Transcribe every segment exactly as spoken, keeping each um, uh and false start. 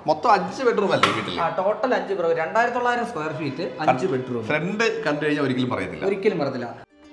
മൊത്തം അഞ്ച് ബെഡ്റൂം അല്ലേ വീട്ടിൽ? ടോട്ടൽ അഞ്ച് ബെഡ്റൂം, രണ്ടായിരത്തി തൊള്ളായിരം സ്ക്വയർ ഫീറ്റ്, അഞ്ച് ബെഡ്റൂം. ഫ്രണ്ട് കണ്ടു കഴിഞ്ഞാൽ ഒരിക്കലും പറയത്തില്ല, ഒരിക്കലും പറയത്തില്ല.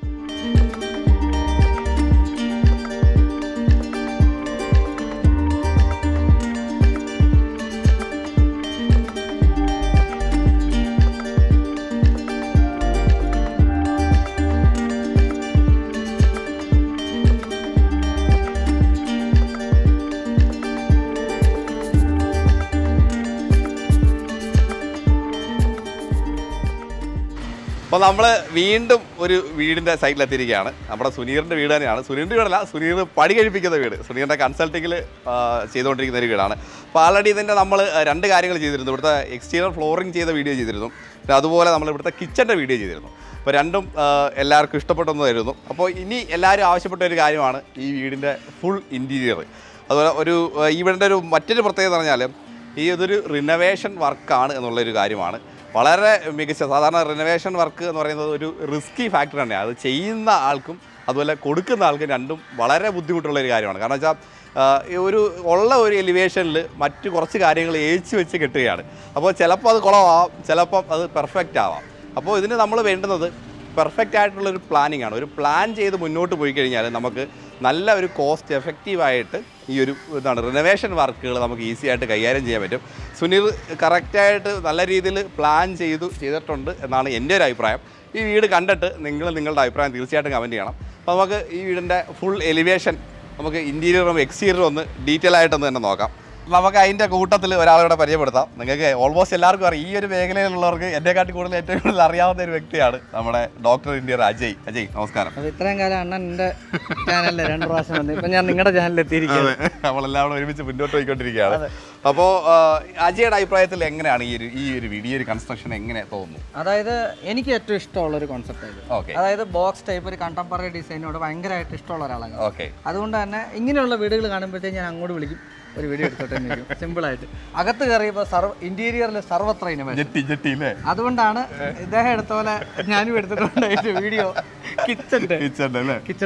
അപ്പോൾ നമ്മൾ വീണ്ടും ഒരു വീടിൻ്റെ സൈറ്റിലെത്തിയിരിക്കുകയാണ്. നമ്മുടെ സുനീറിൻ്റെ വീട് തന്നെയാണ്. സുനീറിൻ്റെ വീടല്ല, സുനീർ പണി കഴിപ്പിക്കുന്ന വീട്. സുനീറിൻ്റെ കൺസൾട്ടിങ്ങിൽ ചെയ്തുകൊണ്ടിരിക്കുന്ന ഒരു വീടാണ്. അപ്പോൾ ആൾറെഡി ഇതിൻ്റെ നമ്മൾ രണ്ട് കാര്യങ്ങൾ ചെയ്തിരുന്നു. ഇവിടുത്തെ എക്സ്റ്റീരിയർ ഫ്ലോറിങ് ചെയ്ത വീഡിയോ ചെയ്തിരുന്നു, പിന്നെ അതുപോലെ നമ്മൾ ഇവിടുത്തെ കിച്ചൻ്റെ വീഡിയോ ചെയ്തിരുന്നു. അപ്പോൾ രണ്ടും എല്ലാവർക്കും ഇഷ്ടപ്പെട്ടൊന്നായിരുന്നു. അപ്പോൾ ഇനി എല്ലാവരും ആവശ്യപ്പെട്ട ഒരു കാര്യമാണ് ഈ വീടിൻ്റെ ഫുൾ ഇൻറ്റീരിയർ. അതുപോലെ ഒരു ഈ വീടിൻ്റെ ഒരു മറ്റൊരു പ്രത്യേകത പറഞ്ഞാൽ ഈ ഇതൊരു റിനോവേഷൻ വർക്കാണ് എന്നുള്ളൊരു കാര്യമാണ്. വളരെ മികച്ച, സാധാരണ റിനോവേഷൻ വർക്ക് എന്ന് പറയുന്നത് ഒരു റിസ്കി ഫാക്ടർ തന്നെയാണ്. അത് ചെയ്യുന്ന ആൾക്കും അതുപോലെ കൊടുക്കുന്ന ആൾക്കും രണ്ടും വളരെ ബുദ്ധിമുട്ടുള്ളൊരു കാര്യമാണ്. കാരണം വെച്ചാൽ ഒരു ഉള്ള ഒരു എലിവേഷനിൽ മറ്റു കുറച്ച് കാര്യങ്ങൾ ഏച്ചു വെച്ച് കെട്ടുകയാണ്. അപ്പോൾ ചിലപ്പോൾ അത് കുളമാവാം, ചിലപ്പം അത് പെർഫെക്റ്റ് ആവാം. അപ്പോൾ ഇതിന് നമ്മൾ വേണ്ടുന്നത് പെർഫെക്റ്റ് ആയിട്ടുള്ളൊരു പ്ലാനിങ് ആണ്. ഒരു പ്ലാൻ ചെയ്ത് മുന്നോട്ട് പോയി കഴിഞ്ഞാൽ നമുക്ക് നല്ല ഒരു കോസ്റ്റ് എഫക്റ്റീവായിട്ട് ഈ ഒരു ഇതാണ് റിനോവേഷൻ വർക്കുകൾ നമുക്ക് ഈസി ആയിട്ട് കൈകാര്യം ചെയ്യാൻ പറ്റും. സുനീർ കറക്റ്റായിട്ട് നല്ല രീതിയിൽ പ്ലാൻ ചെയ്തു ചെയ്തിട്ടുണ്ട് എന്നാണ് എൻ്റെ ഒരു അഭിപ്രായം. ഈ വീട് കണ്ടിട്ട് നിങ്ങൾ നിങ്ങളുടെ അഭിപ്രായം തീർച്ചയായിട്ടും കമൻറ്റ് ചെയ്യണം. അപ്പോൾ നമുക്ക് ഈ വീടിൻ്റെ ഫുൾ എലിവേഷൻ നമുക്ക് ഇൻറ്റീരിയറും എക്സ്റ്റീരിയറും ഒന്ന് ഡീറ്റെയിൽ ആയിട്ടൊന്ന് തന്നെ നോക്കാം. നമുക്ക് അതിൻ്റെ കൂട്ടത്തിൽ ഒരാളോടെ പരിചയപ്പെടുത്താം. നിങ്ങൾക്ക് ഓൾമോസ്റ്റ് എല്ലാവർക്കും അറിയാം, ഈ ഒരു മേഖലയിലുള്ളവർക്ക് എന്നെക്കാട്ടി കൂടുതൽ ഏറ്റവും കൂടുതൽ അറിയാവുന്ന ഒരു വ്യക്തിയാണ് നമ്മുടെ ഡോക്ടർ ഇന്ത്യർ അജയ്. അജയ് നമസ്കാരം. ഇത്രയും കാലം അണ്ണൻ എൻ്റെ ചാനലിൽ രണ്ട് പ്രാവശ്യം വന്നു, ഇപ്പം ഞാൻ നിങ്ങളുടെ ചാനലിൽ എത്തിയിരിക്കുകയാണ്. നമ്മളെല്ലാം ഒരുമിച്ച് മുന്നോട്ട് പോയിക്കൊണ്ടിരിക്കുകയാണ്. അപ്പോൾ അജയുടെ അഭിപ്രായത്തിൽ എങ്ങനെയാണ് ഈ ഒരു ഈ ഒരു വീഡിയോ ഒരു കൺസ്ട്രക്ഷൻ എങ്ങനെ തോന്നുന്നു? അതായത് എനിക്ക് ഏറ്റവും ഇഷ്ടമുള്ള ഒരു കോൺസെപ്റ്റ് ആയിരുന്നു. ഓക്കെ, അതായത് ബോക്സ് ടൈപ്പ് ഒരു കണ്ടംപററി ഡിസൈനോട് ഭയങ്കരമായിട്ട് ഇഷ്ടമുള്ള ഒരാളാണ്. ഓക്കെ, അതുകൊണ്ട് തന്നെ ഇങ്ങനെയുള്ള വീടുകൾ കാണുമ്പോഴത്തേക്ക് ഞാൻ അങ്ങോട്ട് വിളിക്കും, ഒരു വീഡിയോ എടുത്തോട്ടെ. സിമ്പിളായിട്ട് അകത്ത് കയറിയപ്പോൾ സർവ ഇന്റീരിയറിൽ സർവത്ര ഇന്നോവേഷൻ. അതുകൊണ്ടാണ് ഇദ്ദേഹം എടുത്ത പോലെ ഞാനും എടുത്തിട്ടുണ്ട് വീഡിയോ. കിച്ചന്റെ കിച്ചൺ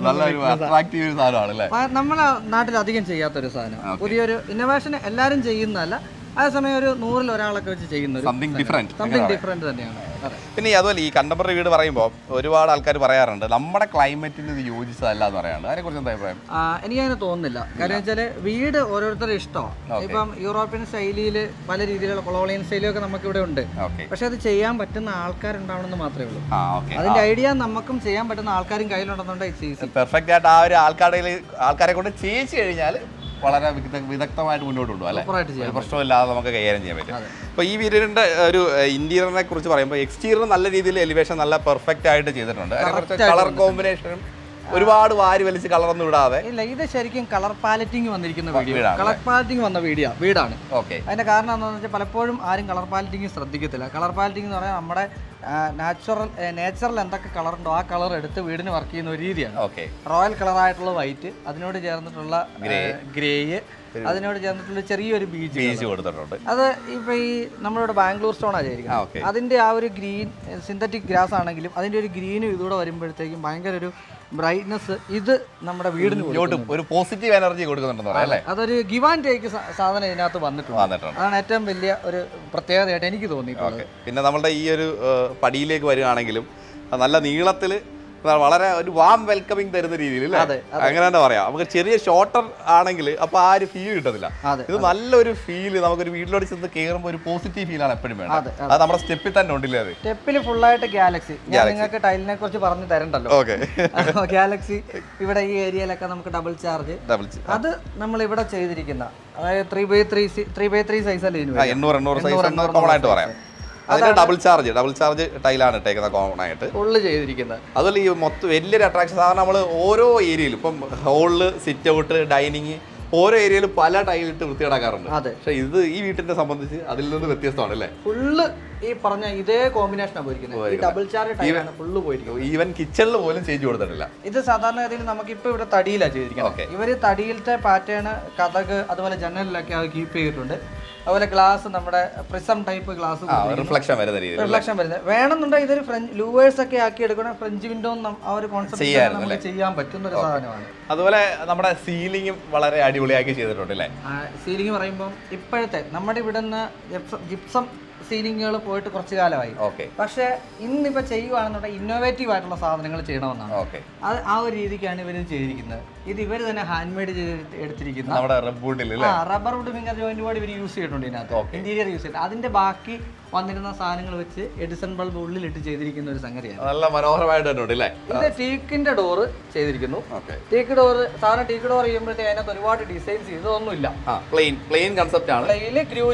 നമ്മളെ നാട്ടിൽ അധികം ചെയ്യാത്തൊരു സാധനം, പുതിയൊരു ഇന്നോവേഷൻ എല്ലാവരും ചെയ്യുന്നതല്ല, അതേസമയം ഒരു നൂറിൽ ഒരാളൊക്കെ വെച്ച് ചെയ്യുന്നത് സംതിങ് ഡിഫറെന്റ് തന്നെയാണ്. പിന്നെ അതുപോലെ ഈ കണ്ടംപററി വീട് പറയുമ്പോൾ ഒരുപാട് ആൾക്കാർ പറയാറുണ്ട് നമ്മുടെ ക്ലൈമറ്റിന് ഇത് യോജിച്ചതല്ല എന്ന് പറയാറുണ്ട്. അതിനെക്കുറിച്ച് എന്താ അഭിപ്രായം? എനിക്കതിനെ തോന്നുന്നില്ല. കാരണം വെച്ചാൽ വീട് ഓരോരുത്തരുടെ ഇഷ്ടമാണ്. ഇപ്പം യൂറോപ്യൻ ശൈലിയിൽ പല രീതിയിലുള്ള കൊളോണിയൻ ശൈലിയൊക്കെ നമുക്ക് ഇവിടെ ഉണ്ട്. പക്ഷെ അത് ചെയ്യാൻ പറ്റുന്ന ആൾക്കാരുണ്ടാവണമെന്ന് മാത്രമേ ഉള്ളൂ. അതിന്റെ ഐഡിയ നമുക്കും ചെയ്യാൻ പറ്റുന്ന ആൾക്കാരും കയ്യിലുണ്ടെന്നുണ്ടെങ്കിൽ പെർഫെക്റ്റ് ആയിട്ട് ആ ഒരു ആൾക്കാരെ ആൾക്കാരെ കൊണ്ട് ചെയ്യിച്ചു കഴിഞ്ഞാൽ വളരെ വിദഗ്ധമായിട്ട് മുന്നോട്ട് കൊണ്ടുപോകും അല്ലേ, പ്രശ്നമില്ലാതെ നമുക്ക് കൈകാര്യം ചെയ്യാൻ പറ്റും. അപ്പോൾ ഈ വീടിൻ്റെ ഒരു ഇന്റീരിയറിനെ കുറിച്ച് പറയുമ്പോൾ എക്സ്റ്റീരിയർ നല്ല രീതിയിൽ എലിവേഷൻ നല്ല പെർഫെക്റ്റ് ആയിട്ട് ചെയ്തിട്ടുണ്ട്. അതിനെക്കുറിച്ച് കളർ കോമ്പിനേഷനും ഒരുപാട് വാരി വലിച്ച് കളറൊന്നും വിടാതെ ഇല്ല, ഇത് ശരിക്കും കളർ പാലറ്റിംഗ് വന്നിരിക്കുന്ന വീഡിയോ, കളർ പാലറ്റിംഗ് വന്ന വീഡിയോ വീടാണ്. ഓക്കെ, അതിന്റെ കാരണം എന്താണെന്ന് വെച്ചാൽ പലപ്പോഴും ആരും കളർ പാലറ്റിംഗ് ശ്രദ്ധിക്കത്തില്ല. കളർ പാലറ്റിംഗ് എന്ന് പറഞ്ഞാൽ നമ്മുടെ നാച്ചുറൽ നേച്ചറൽ എന്തൊക്കെ കളർ ഉണ്ടോ ആ കളർ എടുത്ത് വീടിന് വർക്ക് ചെയ്യുന്ന ഒരു രീതിയാണ്. ഓക്കെ, റോയൽ കളറായിട്ടുള്ള വൈറ്റ്, അതിനോട് ചേർന്നിട്ടുള്ള ഗ്രേയ്, അതിനോട് ചേർന്നിട്ടുള്ള ചെറിയൊരു ബീച്ച് ബീച്ച് കൊടുത്തിട്ടുണ്ട്. അത് ഇപ്പൊ ഈ നമ്മളിവിടെ ബാംഗ്ലൂർ സ്റ്റോൺ ആയിരിക്കും, അതിന്റെ ആ ഒരു ഗ്രീൻ സിന്തറ്റിക് ഗ്രാസ് ആണെങ്കിലും അതിന്റെ ഒരു ഗ്രീനും ഇതൂടെ വരുമ്പോഴത്തേക്കും ഭയങ്കര ഒരു ബ്രൈറ്റ്നസ് ഇത് നമ്മുടെ വീടിന് ഒരു പോസിറ്റീവ് എനർജി കൊടുക്കുന്നുണ്ടെന്ന്. അതൊരു ഗിവ് ആൻഡ് ടേക്ക് സാധനം ഇതിനകത്ത് വന്നിട്ടുണ്ട്. അതാണ് ഏറ്റവും വലിയ ഒരു പ്രത്യേകതയായിട്ട് എനിക്ക് തോന്നിയിട്ടുള്ളത്. പിന്നെ നമ്മുടെ ഈ ഒരു പടിയിലേക്ക് വരികയാണെങ്കിലും നല്ല നീളത്തിൽ വളരെ ഒരു വാം വെൽക്കമിങ് തരുന്ന രീതിയിൽ അങ്ങനെ തന്നെ പറയാം. നമുക്ക് ചെറിയ ഷോർട്ടർ ആണെങ്കിൽ അപ്പൊ ആ ഒരു ഫീൽ കിട്ടത്തില്ല. ഇത് നല്ലൊരു ഫീല് നമുക്കൊരു വീട്ടിലോട്ട് ചെന്ന് കയറുമ്പോൾ ഒരു പോസിറ്റീവ് ഫീലാണ് എപ്പോഴും വേണം. അത് നമ്മുടെ സ്റ്റെപ്പിൽ തന്നെ ഉണ്ടല്ലേ? അത് സ്റ്റെപ്പിൽ ഫുള്ളായിട്ട് ഗാലക്സി. ഞാൻ നിങ്ങൾക്ക് ടൈലിനെ കുറിച്ച് പറഞ്ഞു തരണ്ടല്ലോ. ഗാലക്സി ഇവിടെ ഈ ഏരിയയിലൊക്കെ നമുക്ക് ഡബിൾ ചാർജ്, അത് നമ്മൾ ഇവിടെ ചെയ്തിരിക്കുന്ന അതായത് three by three three by three size അല്ലേ, എണ്ണൂറ് എണ്ണൂറ് സൈസ് കോമൺ ആയിട്ട് പറയാം. അതിന്റെ ഡബിൾ ചാർജ് ഡബിൾ ചാർജ് ടൈലാണ് ഇട്ടേക്കുന്നത് കോമൺ ആയിട്ട് ഫുള്ള് ചെയ്തിരിക്കുന്നത്. അതുപോലെ ഈ മൊത്തം വലിയൊരു അട്രാക്ഷൻ സാധാരണ നമ്മൾ ഓരോ ഏരിയയിലും ഇപ്പം ഹോളില് സിറ്റ് ഔട്ട് ഡൈനിങ് ഓരോ ഏരിയയിലും പല ടൈലിട്ട് വൃത്തിയാക്കാറുണ്ട്. പക്ഷെ ഇത് ഈ വീട്ടിനെ സംബന്ധിച്ച് അതിൽ നിന്ന് വ്യത്യസ്തമാണ് അല്ലേ? ഫുള്ള് ഈ പറഞ്ഞ ഇതേ കോമ്പിനേഷനാണ് പോയിരിക്കുന്നത്. ഡബിൾ ചാർജ് ടൈലാണ് ഫുള്ള് പോയിരിക്കുന്നത്. ഈവൻ കിച്ചണിൽ പോലും ചേഞ്ച് കൊടുത്തിട്ടില്ല. ഇത് സാധാരണ ഗതിയിൽ നമുക്കിപ്പോൾ ഇവിടെ തടിയിലാണ് ചെയ്തിരിക്കുന്നത്. ഇവര് തടിയിലത്തെ പാറ്റേൺ കഥക് അതുപോലെ ജനലിലൊക്കെ അത് കീപ്പ് ചെയ്തിട്ടുണ്ട്. അതുപോലെ ഗ്ലാസ് നമ്മുടെ പ്രിസം ടൈപ്പ് ഗ്ലാസ് റിഫ്ലക്ഷൻ വരുന്ന രീതിയിൽ റിഫ്ലക്ഷൻ വരുന്നത് വേണമെന്നുണ്ടെങ്കിൽ ഇതൊരു ഫ്രഞ്ച് ലൂവേഴ്സ് ഒക്കെ ആക്കി എടുക്കണം ഫ്രഞ്ച് വിൻഡോ ആ ഒരു കോൺസെപ്റ്റ് നമുക്ക് ചെയ്യാൻ പറ്റുന്ന ഒരു സാധനമാണ്. അതുപോലെ നമ്മുടെ സീലിംഗും വളരെ അടിപൊളിയാക്കി ചെയ്തിട്ടുണ്ട് അല്ലേ? സീലിംഗ് പറയുമ്പോൾ ഇപ്പോഴത്തെ നമ്മുടെ ഇവിടെ നിന്ന് ജിപ്സം സീലിങ്ങുകൾ പോയിട്ട് കുറച്ച് കാലമായി. പക്ഷേ ഇന്നിപ്പോൾ ചെയ്യുവാണെന്നുണ്ടെങ്കിൽ ഇന്നോവേറ്റീവ് ആയിട്ടുള്ള സാധനങ്ങൾ ചെയ്യണമെന്നാണ്. അത് ആ ഒരു രീതിക്കാണ് ഇവർ ചെയ്തിരിക്കുന്നത്. ഇത് ഇവർ തന്നെ ഹാൻഡ് മെയ്ഡ് ചെയ്ത് എടുത്തിരിക്കുന്ന rubber wood finger joint board ഇവർ യൂസ് ചെയ്തിട്ടുണ്ട് ഇതിനകത്ത്, ഇന്റീരിയർ യൂസ് ചെയ്തിട്ട് അതിന്റെ ബാക്കി വന്നിരുന്ന സാധനങ്ങൾ വെച്ച് എഡിസൺ ബൾബ് ഉള്ളിലിട്ട് ചെയ്തിരിക്കുന്ന ഒരു സംഗതിയാണ്. നല്ല മനോഹരമായിട്ട് ഇത് ടീക്കിന്റെ ഡോറ് ചെയ്തിരിക്കുന്നു. ടീക്ക് ഡോറ് സാധാരണ ടീക്ക് ഡോർ ചെയ്യുമ്പോഴത്തേക്ക് അതിനകത്ത് ഒരുപാട് ഡിസൈൻസ് ചെയ്തൊന്നുമില്ല, പ്ലെയിൻ പ്ലെയിൻ കൺസെപ്റ്റ് ആണ്. ഗ്രൂ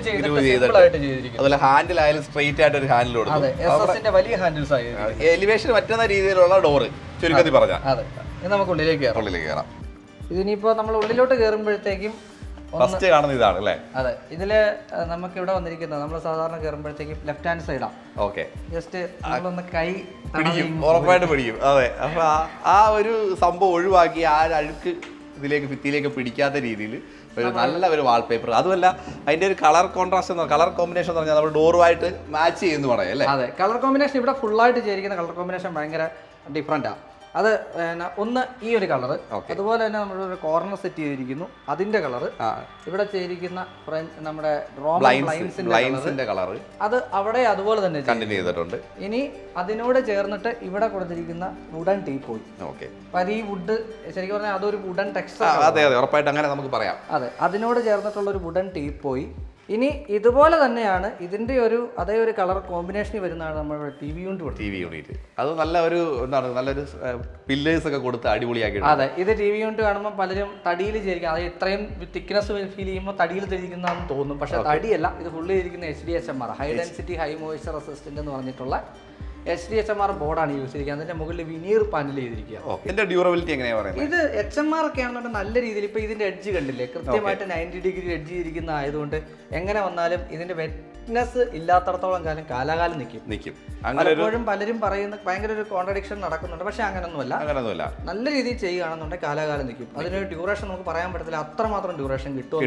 ചെയ്തിട്ട് ഹാൻഡിലായാലും സ്ട്രെയിറ്റ് ആയിട്ട് ഒരു ഹാൻഡിൽ കൊടുത്തു, വലിയ ഹാൻഡിൽസ് ആയി എലിവേഷൻ പറ്റുന്ന രീതിയിലുള്ള ഡോറ് ചുരുക്കത്തിൽ പറഞ്ഞാൽ. അതെ, ഇത് നമുക്ക് ഉള്ളിലേക്ക് കയറാം. ഉള്ളിലേക്ക് കയറാം. ഇതിനിപ്പോ നമ്മൾ ഉള്ളിലോട്ട് കയറുമ്പോഴത്തേക്കും ഫസ്റ്റ് കാണുന്ന ഇതാണ് അല്ലേ? അതെ, ഇതില് നമുക്ക് ഇവിടെ വന്നിരിക്കുന്നത് നമ്മൾ സാധാരണ കയറുമ്പോഴത്തേക്കും ലെഫ്റ്റ് ഹാൻഡ് സൈഡാ. ഓക്കെ, ജസ്റ്റ് നമ്മളൊന്ന് കൈ പിടിക്കും, ഉറപ്പായിട്ട് പിടിക്കും. അതെ, അപ്പൊ ആ ഒരു സംഭവം ഒഴിവാക്കി ആ അഴുക്ക് ഇതിലേക്ക് ഭിത്തിയിലേക്ക് പിടിക്കാത്ത രീതിയിൽ ഒരു നല്ല ഒരു വാൾപേപ്പർ. അതുമല്ല അതിന്റെ ഒരു കളർ കോൺട്രാസ്റ്റ് കളർ കോമ്പിനേഷൻ എന്ന് പറഞ്ഞാൽ നമ്മൾ ഡോറുമായിട്ട് മാച്ച് ചെയ്യുന്നു പറയാം അല്ലേ? അതെ, കളർ കോമ്പിനേഷൻ ഇവിടെ ഫുള്ളായിട്ട് ചെയ്തിരിക്കുന്ന കളർ കോമ്പിനേഷൻ ഭയങ്കര ഡിഫറെന്റാണ്. അത് ഒന്ന് ഈ ഒരു കളറ്, അതുപോലെ തന്നെ നമ്മളൊരു കോർണർ സെറ്റ് ചെയ്തിരിക്കുന്നു അതിന്റെ കളറ്, ഇവിടെ ചെയ്തിരിക്കുന്ന നമ്മുടെ ബ്ലൈൻസിന്റെ കളറ് അത് അവിടെ അതുപോലെ തന്നെ കണ്ടിന്യൂ ചെയ്തിട്ടുണ്ട്. ഇനി അതിനോട് ചേർന്നിട്ട് ഇവിടെ കൊടുത്തിരിക്കുന്ന വുഡൻ ടീപ്പോയി. ഓക്കെ, ഈ വുഡ് ശരിക്കും പറഞ്ഞാൽ അതൊരു വുഡൻ ടെക്സ്ചർ. അതെ അതെ, ഉറപ്പായിട്ട് അങ്ങനെ നമുക്ക് പറയാം. അതെ, അതിനോട് ചേർന്നിട്ടുള്ള ഒരു വുഡൻ ടീപ്പോയി. ഇനി ഇതുപോലെ തന്നെയാണ് ഇതിന്റെ ഒരു അതേ ഒരു കളർ കോമ്പിനേഷനിൽ വരുന്നതാണ് നമ്മുടെ T V unit. T V unit അത് നല്ല ഒരു എന്താണ് നല്ലൊരു പില്ലേഴ്സ് ഒക്കെ കൊടുത്ത് അടിപൊളിയാക്കി. അതെ, ഇത് ടി വി യൂണിറ്റ് കാണുമ്പോൾ പലരും തടിയിൽ ചെയ്തിരിക്കും. അത് ഇത്രയും തിക്നെസ് ഫീൽ ചെയ്യുമ്പോൾ തടിയിൽ ചെയ്തിരിക്കുന്നതാണെന്ന് തോന്നും, പക്ഷെ തടിയല്ല. ഇത് ഫുള്ള് ചെയ്തിരിക്കുന്ന H D H M R high density high moisture resistant എന്ന് പറഞ്ഞിട്ടുള്ള H D H M R ബോർഡാണ് യൂസ് ചെയ്തിരിക്കുന്നത്. അതിന്റെ മുകളിൽ വിനീർ പാനൽ ചെയ്തിരിക്കുക. ഇതിന്റെ ഡ്യൂറബിലിറ്റി എങ്ങനെയാ പറയുന്നത്? ഇത് എച്ച് എം ആർ ഒക്കെ ആണെന്നുണ്ടെങ്കിൽ നല്ല രീതിയിൽ ഇപ്പൊ ഇതിന്റെ എഡ്ജ് കണ്ടില്ലേ, കൃത്യമായിട്ട് നയൻറ്റി ഡിഗ്രി എഡ്ജ് ചെയ്തിരിക്കുന്ന ആയതുകൊണ്ട് എങ്ങനെ വന്നാലും ഇതിന്റെ വെറ്റ്നെസ് ഇല്ലാത്തടത്തോളം കാലം കാലാകാലം നിൽക്കും നിൽക്കും പലപ്പോഴും പലരും പറയുന്ന ഭയങ്കര ഒരു കോൺട്രഡിക്ഷൻ നടക്കുന്നുണ്ട്, പക്ഷെ അങ്ങനൊന്നുമല്ല. അങ്ങനൊന്നുമല്ല, നല്ല രീതിയിൽ ചെയ്യുകയാണെന്നുണ്ടെങ്കിൽ കാലാകാലം നിൽക്കും. അതിനൊരു ഡ്യൂറേഷൻ നമുക്ക് പറയാൻ പറ്റത്തില്ല, അത്രമാത്രം ഡ്യൂറേഷൻ കിട്ടും.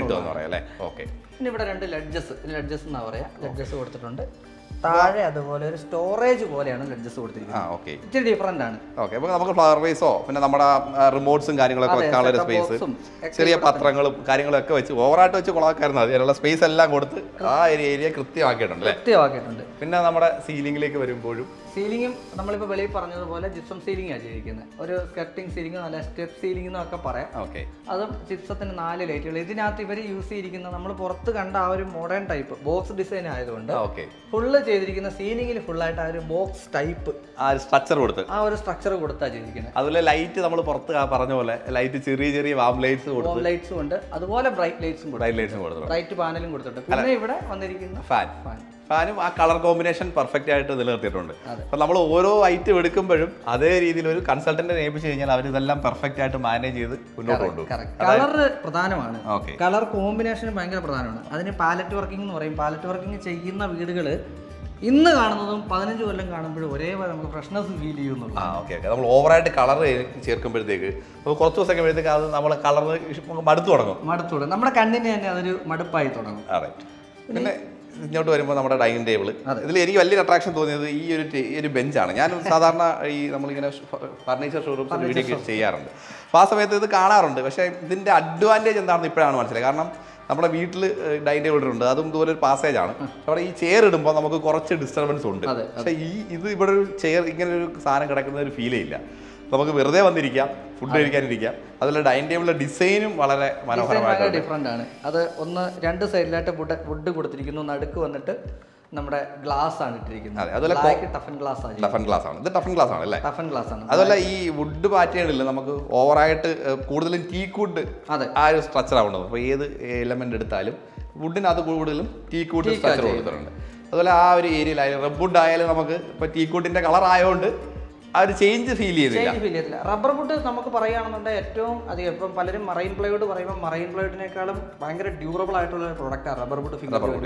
പിന്നെ ഇവിടെ രണ്ട് ലഡ്ജസ് ലഡ്ജസ് എന്നാ പറയാ, ലഡ്ജസ് കൊടുത്തിട്ടുണ്ട്. താഴെ അതുപോലെ ഒരു സ്റ്റോറേജ് പോലെയാണ് ലഡ്ജസ് കൊടുത്തിരിക്കുന്നത്. ഇച്ചിരി ഡിഫറെന്റ് ആണ്. നമുക്ക് ഫ്ലവർ വേസോ പിന്നെ നമ്മുടെ റിമോട്ട്സും കാര്യങ്ങളൊക്കെ വെക്കാനുള്ള ഒരു സ്പേസ്, ചെറിയ പത്രങ്ങളും കാര്യങ്ങളും ഒക്കെ വെച്ച് ഓവറായിട്ട് വെച്ച് കുളമാക്കായിരുന്നു. അതിനുള്ള സ്പേസ് എല്ലാം കൊടുത്ത് ആ ഏരിയ കൃത്യമാക്കിയിട്ടുണ്ട് കൃത്യമാക്കിയിട്ടുണ്ട്. പിന്നെ നമ്മുടെ സീലിംഗിലേക്ക് വരുമ്പോഴും സീലിംഗും നമ്മളിപ്പോൾ വെളിയിൽ പറഞ്ഞതുപോലെ ജിപ്സം സീലിംഗ് ആണ് ചെയ്തിരിക്കുന്നത്. ഒരു സ്കർട്ടിംഗ് സീലിംഗ് നല്ല സ്റ്റെപ്പ് സീലിംഗ് എന്നൊക്കെ പറയാം. ഓക്കെ, അതും ജിപ്സത്തിന് നാല് ലൈറ്റുകൾ. ഇതിനകത്ത് ഇവർ യൂസ് ചെയ്തിരിക്കുന്നത് നമ്മൾ പുറത്ത് കണ്ട ആ ഒരു മോഡേൺ ടൈപ്പ് ബോക്സ് ഡിസൈൻ ആയതുകൊണ്ട് ഫുള്ള് ചെയ്തിരിക്കുന്ന സീലിംഗിൽ ഫുള്ളായിട്ട് ആ ഒരു ബോക്സ് ടൈപ്പ് ആ ഒരു സ്ട്രക്ചർ കൊടുത്ത് ആ ഒരു സ്ട്രക്ചർ കൊടുത്താ ചെയ്തിരിക്കുന്നത്. അതുപോലെ ലൈറ്റ് നമ്മൾ പുറത്ത് പറഞ്ഞ പോലെ ലൈറ്റ് ചെറിയ ചെറിയ വാം ലൈറ്റ്സ് വാം ലൈറ്റ്സും ഉണ്ട്, അതുപോലെ ബ്രൈറ്റ് ലൈറ്റ്സും ബ്രൈറ്റ് ലൈറ്റ്സും കൊടുത്തു, ബ്രൈറ്റ് പാനലും കൊടുത്തിട്ടുണ്ട്. പിന്നെ ഇവിടെ വന്നിരിക്കുന്ന ഫാൻ ഫാൻ ഫാനും ആ കളർ കോമ്പിനേഷൻ പെർഫെക്റ്റ് ആയിട്ട് നിലനിർത്തിയിട്ടുണ്ട്. അപ്പോൾ നമ്മൾ ഓരോ ഐറ്റം എടുക്കുമ്പോഴും അതേ രീതിയിൽ ഒരു കൺസൾട്ടന്റിനെ ഏൽപ്പിച്ചു കഴിഞ്ഞാൽ അവർ ഇതെല്ലാം പെർഫെക്റ്റ് ആയിട്ട് മാനേജ് ചെയ്ത് മുന്നോട്ട് കൊണ്ടുപോകും. കളർ പ്രധാനമാണ്, കളർ കോമ്പിനേഷൻ ഭയങ്കര പ്രധാനമാണ്. അതിന് പാലറ്റ് വർക്കിംഗ് എന്ന് പറയും. പാലറ്റ് വർക്കിംഗ് ചെയ്യുന്ന വീടുകൾ ഇന്ന് കാണുന്നതും പതിനഞ്ച് കൊല്ലം കാണുമ്പോഴും ഒരേപോലെ നമുക്ക് ഫ്രഷ്നെസ് ഫീൽ ചെയ്യുന്നുള്ളൂ. ആ ഓക്കെ ഓക്കെ നമ്മൾ ഓവറായിട്ട് കളർ ചേർക്കുമ്പോഴത്തേക്ക് കുറച്ച് ദിവസം കഴിയുമ്പോഴത്തേക്ക് അത് നമ്മൾ കളർ മടുത്തു തുടങ്ങും മടുത്തു തുടങ്ങും നമ്മുടെ കണ്ണിന് തന്നെ അതൊരു മടുപ്പായി തുടങ്ങും. അതെ, പിന്നെ ഇങ്ങോട്ട് വരുമ്പോൾ നമ്മുടെ ഡൈനിങ് ടേബിൾ, ഇതിൽ എനിക്ക് വലിയൊരു അട്രാക്ഷൻ തോന്നിയത് ഈ ഒരു ഈ ഒരു ബെഞ്ചാണ്. ഞാൻ സാധാരണ ഈ നമ്മളിങ്ങനെ ഫർണിച്ചർ ഷോറൂംസ് വീഡിയോ ചെയ്യാറുണ്ട്, അപ്പോൾ ആ സമയത്ത് ഇത് കാണാറുണ്ട്. പക്ഷേ ഇതിൻ്റെ അഡ്വാൻറ്റേജ് എന്താണെന്ന് ഇപ്പോഴാണ് മനസ്സിലായത്. കാരണം നമ്മുടെ വീട്ടിൽ ഡൈനിങ് ടേബിൾ ഉണ്ട്, അതും ഇതുപോലെ ഒരു പാസേജ് ആണ്. അവിടെ ഈ ചെയർ ഇടുമ്പോൾ നമുക്ക് കുറച്ച് ഡിസ്റ്റർബൻസ് ഉണ്ട്. പക്ഷേ ഈ ഇത് ഇവിടെ ഒരു ചെയർ ഇങ്ങനെ ഒരു സാധനം കിടക്കുന്ന ഒരു ഫീലേ ഇല്ല. നമുക്ക് വെറുതെ വന്നിരിക്കാം, ഫുഡ് കഴിക്കാനിരിക്കാം. അതുപോലെ ഡൈനിങ് ടേബിളിലെ ഡിസൈനും വളരെ മനോഹരമായിട്ട് ഡിഫറെൻ്റ് ആണ്. അത് ഒന്ന് രണ്ട് സൈഡിലായിട്ട് വുഡ് വുഡ് കൊടുത്തിരിക്കുന്നു, നടുക്ക് വന്നിട്ട് നമ്മുടെ ഗ്ലാസ് ആണ് ഇട്ടിരിക്കുന്നത്. ടഫൻ ഗ്ലാസ് ആണ്. ടഫൻ ഗ്ലാസ് ആണ് ഇത് ടഫൻ ഗ്ലാസ് ആണ് അല്ലേ? ടഫൻ ഗ്ലാസ് ആണ്. അതുപോലെ ഈ വുഡ് പാറ്റേണില്ല നമുക്ക് ഓവറായിട്ട് കൂടുതലും ടീക്ക് വുഡ് ആ ഒരു സ്ട്രക്ചർ ആവുന്നത്. അപ്പോൾ ഏത് എലമെന്റ് എടുത്താലും വുഡിനകത്ത് കൂടുതലും ടീക്ക് വുഡ് സ്ട്രക്ചർ കൊടുത്തിട്ടുണ്ട്. അതുപോലെ ആ ഒരു ഏരിയയിലായാലും റബ്ബർ വുഡ് ആയാലും നമുക്ക് ഇപ്പോൾ ടീക്ക് വുഡിന്റെ കളർ ആയതുകൊണ്ട് ആ ഒരു ചേഞ്ച് ഫീൽ ചെയ്യുന്നില്ല. റബ്ബർ വുഡ് നമുക്ക് പറയുകയാണെന്നുണ്ടെങ്കിൽ ഏറ്റവും അധികം ഇപ്പം പലരും മറൈൻ പ്ലൈവുഡ് പറയുമ്പോൾ മറൈൻ പ്ലൈവുഡിനേക്കാളും ഭയങ്കര ഡ്യൂറബിൾ ആയിട്ടുള്ള ഒരു പ്രൊഡക്റ്റാണ് റബ്ബർ വുഡ്. ഫിംഗർ വുഡ്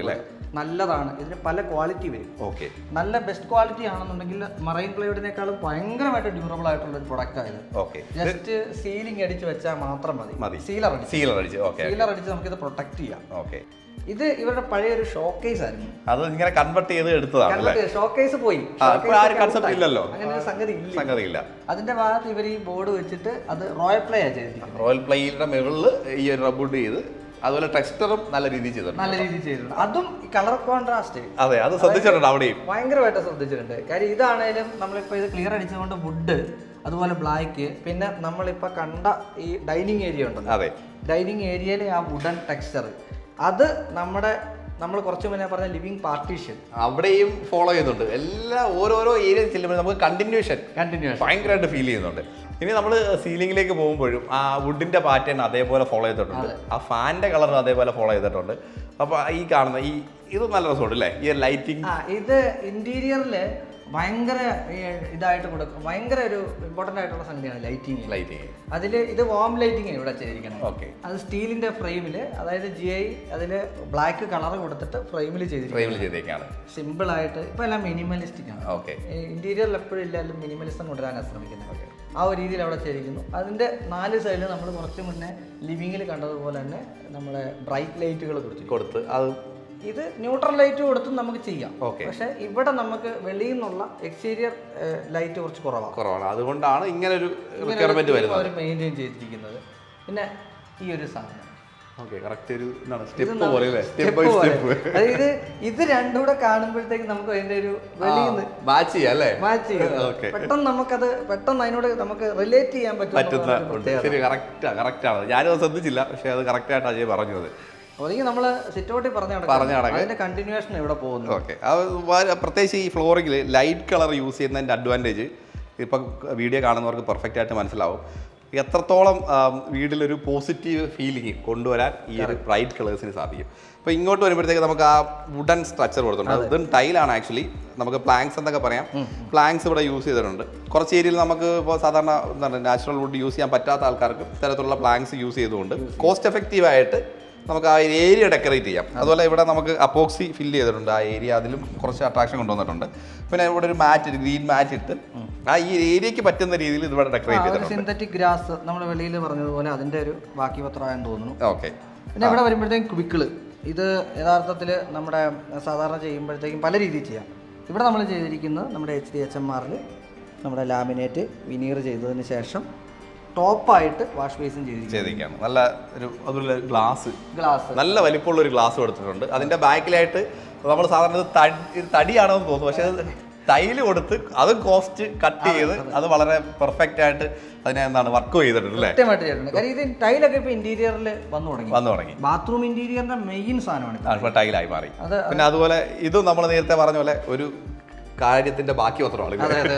നല്ലതാണ്. ഇതിന് പല ക്വാളിറ്റി വരും. ഓക്കെ, നല്ല ബെസ്റ്റ് ക്വാളിറ്റി ആണെന്നുണ്ടെങ്കിൽ മറൈൻ പ്ലൈവുഡിനേക്കാളും ഭയങ്കരമായിട്ട് ഡ്യൂറബിൾ ആയിട്ടുള്ള ഒരു പ്രൊഡക്റ്റ് ആയത്. ഓക്കെ, ജസ്റ്റ് സീലിംഗ് അടിച്ച് വെച്ചാൽ മാത്രം മതി. മതി സീലർ അടിച്ച് സീലർ അടിച്ച് ഓക്കെ സീലർ അടിച്ച് നമുക്കിത് പ്രൊട്ടക്ട് ചെയ്യാം. ഓക്കെ, ഇത് ഇവരുടെ പഴയ ഒരു ഷോക്കേസ് ആയിരുന്നു. അത് ഇങ്ങനെ കൺവെർട്ട് ചെയ്ത് എടുത്തതാണ്. ഷോക്കേസ് പോയി, കൺസെപ്റ്റ് ഇല്ലല്ലോ, അങ്ങനെ ഒരു സംഗതി ഇല്ല സംഗതി ഇല്ല. അതിന്റെ ഭാഗത്ത് ഇവർ ഈ ബോർഡ് വെച്ചിട്ട് അത് റോയൽ പ്ലേ ആണ് ചെയ്തിരിക്കുന്നത്. റോയൽ പ്ലേയുടെ മുകളിൽ ഈ ഒരു റബ്ബുഡ് ചെയ്ത് അതുപോലെ ടെക്സ്ചറും നല്ല രീതിയിൽ ചെയ്തിട്ടുണ്ട്. നല്ല രീതിയിൽ ചെയ്തിട്ടുണ്ട്. അതും കളർ കോൺട്രാസ്റ്റ്. അതെ, അത് ശ്രദ്ധിച്ചിട്ടുണ്ട് അവിടെയും ഭയങ്കരമായിട്ട് ശ്രദ്ധിച്ചിട്ടുണ്ട്. കാര്യം ഇതാണേലും നമ്മളിപ്പോൾ ഇത് ക്ലിയർ അടിച്ചുകൊണ്ട് വുഡ്, അതുപോലെ ബ്ലാക്ക്, പിന്നെ നമ്മളിപ്പോൾ കണ്ട ഈ ഡൈനിങ് ഏരിയ ഉണ്ടല്ലോ, അതെ, ഡൈനിങ് ഏരിയയിലെ ആ വുഡൻ ടെക്സ്ചർ, അത് നമ്മുടെ നമ്മൾ കുറച്ച് മുന്നേ പറഞ്ഞ ലിവിങ് പാർട്ടീഷൻ അവിടെയും ഫോളോ ചെയ്യുന്നുണ്ട്. എല്ലാ ഓരോരോ ഏരിയ ചെല്ലുമ്പോൾ നമുക്ക് കണ്ടിന്യൂഷൻ കണ്ടിന്യൂഷൻ ഭയങ്കരമായിട്ട് ഫീൽ ചെയ്യുന്നുണ്ട്. ഇനി നമ്മൾ സീലിംഗിലേക്ക് പോകുമ്പോഴും ആ വുഡിന്റെ പാറ്റേൺ അതേപോലെ ഫോളോ ചെയ്തിട്ടുണ്ട്, ആ ഫാനിന്റെ കളർ അതേപോലെ ഫോളോ ചെയ്തിട്ടുണ്ട്. അപ്പോൾ ഈ കാണുന്ന ഈ ഇത് നല്ല രസമുണ്ട് അല്ലേ, ഈ ലൈറ്റിംഗ്. ആ ഇത് ഇന്റീരിയറില് ഭയങ്കര ഇതായിട്ട് കൊടുക്കും. ഭയങ്കര ഒരു ഇമ്പോർട്ടൻ്റ് ആയിട്ടുള്ള സംഗതിയാണ് ലൈറ്റിങ്. ലൈറ്റിങ് അതിൽ ഇത് വാം ലൈറ്റിംഗ് ഇവിടെ ചെയ്തിരിക്കണം. ഓക്കെ, അത് സ്റ്റീലിന്റെ ഫ്രെയിമിൽ, അതായത് ജി ഐ അതിൽ ബ്ലാക്ക് കളർ കൊടുത്തിട്ട് ഫ്രെയിമിൽ ചെയ്തിരിക്കുകയാണ്. സിമ്പിൾ ആയിട്ട് ഇപ്പൊ എല്ലാം മിനിമലിസ്റ്റിക് ആണ്. ഓക്കെ, ഇന്റീരിയറിൽ എപ്പോഴും ഇല്ലാലും മിനിമലിസം കൊണ്ടുവരാനാണ് ശ്രമിക്കുന്നത്. ആ ഒരു രീതിയിൽ അവിടെ ചെയ്തിരിക്കുന്നു. അതിന്റെ നാല് സൈഡിൽ നമ്മൾ കുറച്ച് മുന്നേ ലിവിങ്ങിൽ കണ്ടതുപോലെ തന്നെ നമ്മളെ ബ്രൈറ്റ് ലൈറ്റുകൾ കൊടുത്തു കൊടുത്ത് അത് ഇത് ന്യൂട്രൽ ലൈറ്റ് കൊടുത്തും നമുക്ക് ചെയ്യാം. ഓക്കെ, പക്ഷെ ഇവിടെ നമുക്ക് വെളിയിൽ നിന്നുള്ള എക്സ്റ്റീരിയർ ലൈറ്റ് കുറച്ച് കുറവാണ് കുറവാണ് അതുകൊണ്ടാണ് ഇങ്ങനെ ഒരു റിക്വയർമെന്റ് വരുന്നത്, അവർ മെയിൻറ്റെയിൻ ചെയ്തിരിക്കുന്നത്. പിന്നെ ഈ ഒരു സാധനം അതായത് ഇത് രണ്ടും കൂടെ കാണുമ്പോഴത്തേക്ക് നമുക്ക് അതിന്റെ ഒരു വെളിയിൽ മാച്ച് ചെയ്യാം അല്ലേ, മാച്ച് ചെയ്യാം. പെട്ടെന്ന് നമുക്കത് പെട്ടെന്ന് അതിനോട് നമുക്ക് റിലേറ്റ് ചെയ്യാൻ പറ്റുന്ന. ശരി, കറക്റ്റാ കറക്റ്റാണ്. ഞാനും ശ്രദ്ധിച്ചില്ല, പക്ഷെ അത് കറക്റ്റ് ആയിട്ട് അജയ് പറഞ്ഞത്. അല്ലെങ്കിൽ നമ്മൾ സിറ്റൗട്ടിൽ പറഞ്ഞ അതിന്റെ കണ്ടിന്യൂവേഷൻ ഇവിടെ പോകുന്നു. ഓക്കെ, പ്രത്യേകിച്ച് ഈ ഫ്ലോറിങ്ങിൽ ലൈറ്റ് കളർ യൂസ് ചെയ്യുന്നതിൻ്റെ അഡ്വാൻറ്റേജ് ഇപ്പം വീഡിയോ കാണുന്നവർക്ക് പെർഫെക്റ്റ് ആയിട്ട് മനസ്സിലാവും. എത്രത്തോളം വീട്ടിലൊരു പോസിറ്റീവ് ഫീലിംഗ് കൊണ്ടുവരാൻ ഈ ഒരു ബ്രൈറ്റ് കളേഴ്സിന് സാധിക്കും. അപ്പോൾ ഇങ്ങോട്ട് വരുമ്പോഴത്തേക്ക് നമുക്ക് ആ വുഡൻ സ്ട്രക്ചർ കൊടുത്തിട്ടുണ്ട്. ഇതും ടൈലാണ് ആക്ച്വലി, നമുക്ക് പ്ലാങ്ക്സ് എന്നൊക്കെ പറയാം. പ്ലാങ്ക്സ് ഇവിടെ യൂസ് ചെയ്തിട്ടുണ്ട്. കുറച്ച് ഏരിയയിൽ നമുക്ക് ഇപ്പോൾ സാധാരണ എന്താണ് നാച്ചുറൽ വുഡ് യൂസ് ചെയ്യാൻ പറ്റാത്ത ആൾക്കാർക്ക് ഇത്തരത്തിലുള്ള പ്ലാങ്ക്സ് യൂസ് ചെയ്തുകൊണ്ട് കോസ്റ്റ് എഫക്റ്റീവായിട്ട് നമുക്ക് ആ ഏരിയ ഡെക്കറേറ്റ് ചെയ്യാം. അതുപോലെ ഇവിടെ നമുക്ക് അപ്പോക്സി ഫില്ല് ചെയ്തിട്ടുണ്ട്. ആ ഏരിയ അതിലും കുറച്ച് അട്രാക്ഷൻ കൊണ്ടുവന്നിട്ടുണ്ട്. പിന്നെ ഇവിടെ ഒരു മാറ്റ്, ഒരു ഗ്രീൻ മാറ്റ് ഇട്ട് ആ ഈ ഏരിയക്ക് പറ്റുന്ന രീതിയിൽ ഇവിടെ ഡെക്കറേറ്റ് ചെയ്തിട്ടുണ്ട്. സിന്തറ്റിക് ഗ്രാസ് നമ്മൾ വെളിയിൽ പറഞ്ഞതുപോലെ അതിന്റെ ഒരു ബാക്കി പത്രമായെന്ന് തോന്നുന്നു. ഓക്കെ, പിന്നെ ഇവിടെ വരുമ്പോഴത്തേക്കും ക്വിക്കിള്, ഇത് യഥാർത്ഥത്തിൽ നമ്മുടെ സാധാരണ ചെയ്യുമ്പോഴത്തേക്കും പല രീതിയിൽ ചെയ്യാം. ഇവിടെ നമ്മൾ ചെയ്തിരിക്കുന്നത് നമ്മുടെ എച്ച് ഡി എച്ച് എം ആറിൽ നമ്മുടെ ലാമിനേറ്റ് വിനീർ ചെയ്തതിന് ശേഷം ടോപ്പായിട്ട് വാഷ് ബേസിൻ ചെയ്തിരിക്കുകയാണ്. നല്ല ഒരു അതുപോലെ ഗ്ലാസ് ഗ്ലാസ് നല്ല വലിപ്പമുള്ള ഒരു ഗ്ലാസ് കൊടുത്തിട്ടുണ്ട്. അതിന്റെ ബാക്കിലായിട്ട് നമ്മൾ സാധാരണ തടി തടിയാണെന്ന് തോന്നുന്നു, പക്ഷെ ടൈല് കൊടുത്ത് അത് കോസ്റ്റ് കട്ട് ചെയ്ത് അത് വളരെ പെർഫെക്റ്റ് ആയിട്ട് അതിനെ എന്താണ് വർക്ക് ചെയ്തിട്ടുണ്ട് അല്ലേ. കൃത്യമായിട്ട് ചെയ്തിട്ടുണ്ട്. കാര്യം ഇത് ടൈലൊക്കെ ഇപ്പൊ ഇന്റീരിയറിൽ വന്നു തുടങ്ങി വന്നു തുടങ്ങി ബാത്റൂം ഇന്റീരിയറിന്റെ മെയിൻ സാധനമാണ് ടൈലായി മാറി. പിന്നെ അതുപോലെ ഇതും നമ്മൾ നേരത്തെ പറഞ്ഞ പോലെ ഒരു കാര്യത്തിന്റെ ബാക്കി പത്രമാണ്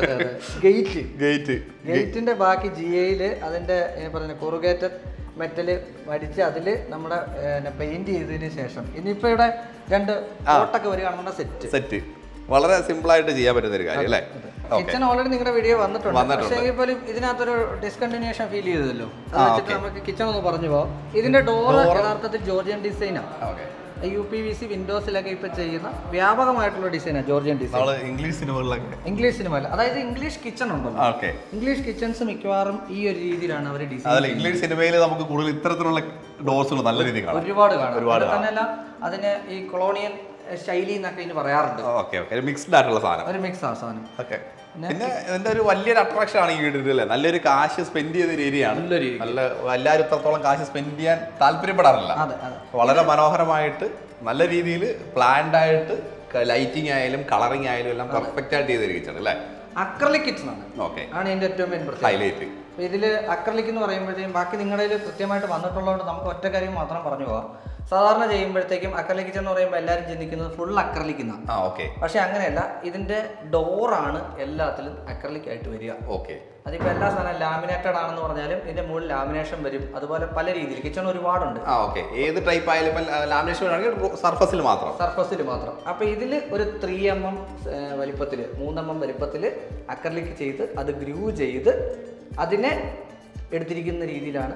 ഗേറ്റ് ഗേറ്റ് ഗേറ്റിന്റെ ബാക്കി ജി ഐയില് അതിന്റെ പറഞ്ഞ കൊറുഗേറ്റഡ് മെറ്റല് വടിച്ച് അതില് നമ്മുടെ പെയിന്റ് ചെയ്തതിന് ശേഷം ഇനിയിപ്പോ ഇവിടെ രണ്ട് ഫോട്ടൊക്കെ വരികയാണെന്നുണ്ടെങ്കിൽ സെറ്റ് സെറ്റ് വളരെ സിമ്പിൾ ആയിട്ട് ചെയ്യാൻ പറ്റുന്ന ഒരു കാര്യം അല്ലേ. കിച്ചൺ ഓൾറെഡി നിങ്ങളുടെ വീഡിയോ വന്നിട്ടുണ്ട്. പക്ഷേ പോലും ഇതിനകത്തൊരു ഡിസ്കണ്ടിന്യൂഷൻ ഫീൽ ചെയ്തല്ലോ. അത് വെച്ചിട്ട് നമുക്ക് കിച്ചൺ ഒന്ന് പറഞ്ഞു പോവാം. ഇതിന്റെ ഡോർ യഥാർത്ഥത്തിൽ ജോർജിയൻ ഡിസൈനാണ്. യു പി വി സി വിൻഡോസിലൊക്കെ ഇപ്പൊ ചെയ്യുന്ന വ്യാപകമായിട്ടുള്ള ഡിസൈനാണ് ജോർജിയൻ ഡിസൈൻ. ഇംഗ്ലീഷ് സിനിമകളിലൊക്കെ ഇംഗ്ലീഷ് സിനിമയിൽ അതായത് ഇംഗ്ലീഷ് കിച്ചൺ ഉണ്ടല്ലോ, ഇംഗ്ലീഷ് കിച്ചൺസ് മിക്കവാറും ഈ ഒരു രീതിയിലാണ് അവർ ഡിസൈൻ. ഇംഗ്ലീഷ് സിനിമയിൽ നമുക്ക് കൂടുതൽ ഇത്തരത്തിലുള്ള ഡോർസുകൾ നല്ല രീതിയിൽ ഒരുപാട് കാണാം. തന്നെയല്ല അതിന് ഈ കൊളോണിയൽ ശൈലി എന്നൊക്കെ ഇതിന് പറയാറുണ്ട്. മിക്സ്ഡ് ആയിട്ടുള്ള സാധനം, ഒരു മിക്സ് ആ സാധനം. പിന്നെ ഇതിന്റെ ഒരു വലിയൊരു അട്രാക്ഷൻ ആണ് ഈ വീട് അല്ലേ. നല്ലൊരു കാശ് സ്പെൻഡ് ചെയ്ത ഒരു ഏരിയ ആണ്. നല്ല എല്ലാവരും ഇത്രത്തോളം കാശ് സ്പെൻഡ് ചെയ്യാൻ താല്പര്യപ്പെടാറില്ല. വളരെ മനോഹരമായിട്ട് നല്ല രീതിയിൽ പ്ലാൻഡ് ആയിട്ട് ലൈറ്റിംഗ് ആയാലും കളറിംഗ് ആയാലും എല്ലാം പെർഫെക്റ്റ് ആയിട്ട് ചെയ്തിരിക്കുകയാണ് അല്ലേ. അക്രലിക് കിച്ചൺ ആണ്. ഓക്കെ, ആണ് ഇതിന്റെ ഏറ്റവും മെയിൻ ഹൈലൈറ്റ്. ഇതിൽ അക്രലിക് എന്ന് പറയുമ്പോഴത്തേക്കും ബാക്കി നിങ്ങളുടെ കയ്യിൽ കൃത്യമായിട്ട് വന്നിട്ടുള്ളതുകൊണ്ട് നമുക്ക് ഒറ്റ കാര്യം മാത്രം പറഞ്ഞു പോകാം. സാധാരണ ചെയ്യുമ്പോഴത്തേക്കും അക്രലിക് കിച്ചൺ എന്ന് പറയുമ്പോൾ എല്ലാവരും ചിന്തിക്കുന്നത് ഫുൾ അക്രലിക് എന്നാണ്. പക്ഷെ അങ്ങനെയല്ല, ഇതിന്റെ ഡോറാണ് എല്ലാത്തിലും അക്രലിക് ആയിട്ട് വരിക. ഓക്കെ, അതിപ്പോൾ എല്ലാ സാധനം ലാമിനേറ്റഡ് ആണെന്ന് പറഞ്ഞാലും ഇതിന്റെ മുകളിൽ ലാമിനേഷൻ വരും. അതുപോലെ പല രീതിയിൽ കിച്ചൺ ഒരുപാടുണ്ട്. ഏത് ടൈപ്പ് ആയാലും ലാമിനേഷൻ സർഫസിൽ മാത്രം സർഫസിൽ മാത്രം അപ്പൊ ഇതിൽ ഒരു ത്രീ എം എം വലിപ്പത്തില് മൂന്ന് എം എം വലിപ്പത്തില് അക്രലിക് ചെയ്ത് അത് ഗ്രൂ ചെയ്ത് അതിനെ എടുത്തിരിക്കുന്ന രീതിയിലാണ്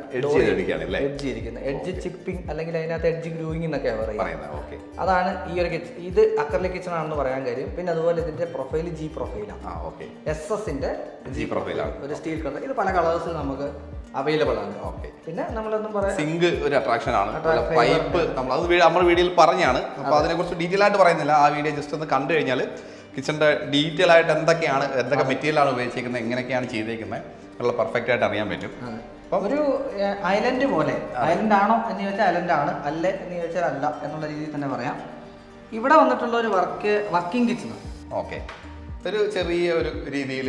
എഡ്ജ് ചെയ്തിരിക്കുന്നത്. എഡ്ജ് ചിപ്പിംഗ് അല്ലെങ്കിൽ അതിനകത്ത് എഡ്ജ് ഗ്രൂയിങ് എന്നൊക്കെ പറയുന്നത്. അതാണ് ഈ ഒരു കിച്ചൺ. ഇത് അക്രലിക് കിച്ചൺ ആണെന്ന് പറയാൻ കാര്യം. പിന്നെ അതുപോലെ ഇതിന്റെ പ്രൊഫൈൽ ജി പ്രൊഫൈലാണ്, എസ് എസിന്റെ ജി പ്രൊഫൈലാണ്, ഒരു സ്റ്റീൽ കളർ. ഇത് പല കളേഴ്സിൽ നമുക്ക് അവൈലബിൾ ആണ്. ഓക്കെ. പിന്നെ നമ്മളൊന്നും പറയാം, സിങ്ക് ഒരു അട്രാക്ഷൻ ആണ്, പൈപ്പ് നമ്മൾ അത് നമ്മുടെ വീഡിയോയിൽ പറഞ്ഞാണ്. അപ്പോൾ അതിനെക്കുറിച്ച് ഡീറ്റെയിൽ ആയിട്ട് പറയുന്നില്ല. ആ വീഡിയോ ജസ്റ്റ് ഒന്ന് കണ്ടു കഴിഞ്ഞാൽ കിച്ചണിന്റെ ഡീറ്റെയിൽ ആയിട്ട് എന്തൊക്കെയാണ്, എന്തൊക്കെ മെറ്റീരിയലാണ് ഉപയോഗിച്ചിരിക്കുന്നത്, എങ്ങനെയൊക്കെയാണ് ചെയ്തേക്കുന്നത് എന്നുള്ള പെർഫെക്റ്റ് ആയിട്ട് അറിയാൻ പറ്റും. ഒരു ഐലൻഡ് പോലെ. ഐലൻഡ് ആണോ എന്ന് ചോദിച്ചാൽ ഐലൻഡ് ആണ്, അല്ലേ എന്ന് ചോദിച്ചാൽ അല്ല എന്നുള്ള രീതിയിൽ തന്നെ പറയാം. ഇവിടെ വന്നിട്ടുള്ള ഒരു വർക്ക് വർക്കിംഗ് കിച്ചൺ. ഓക്കെ. ഒരു ചെറിയ ഒരു രീതിയിൽ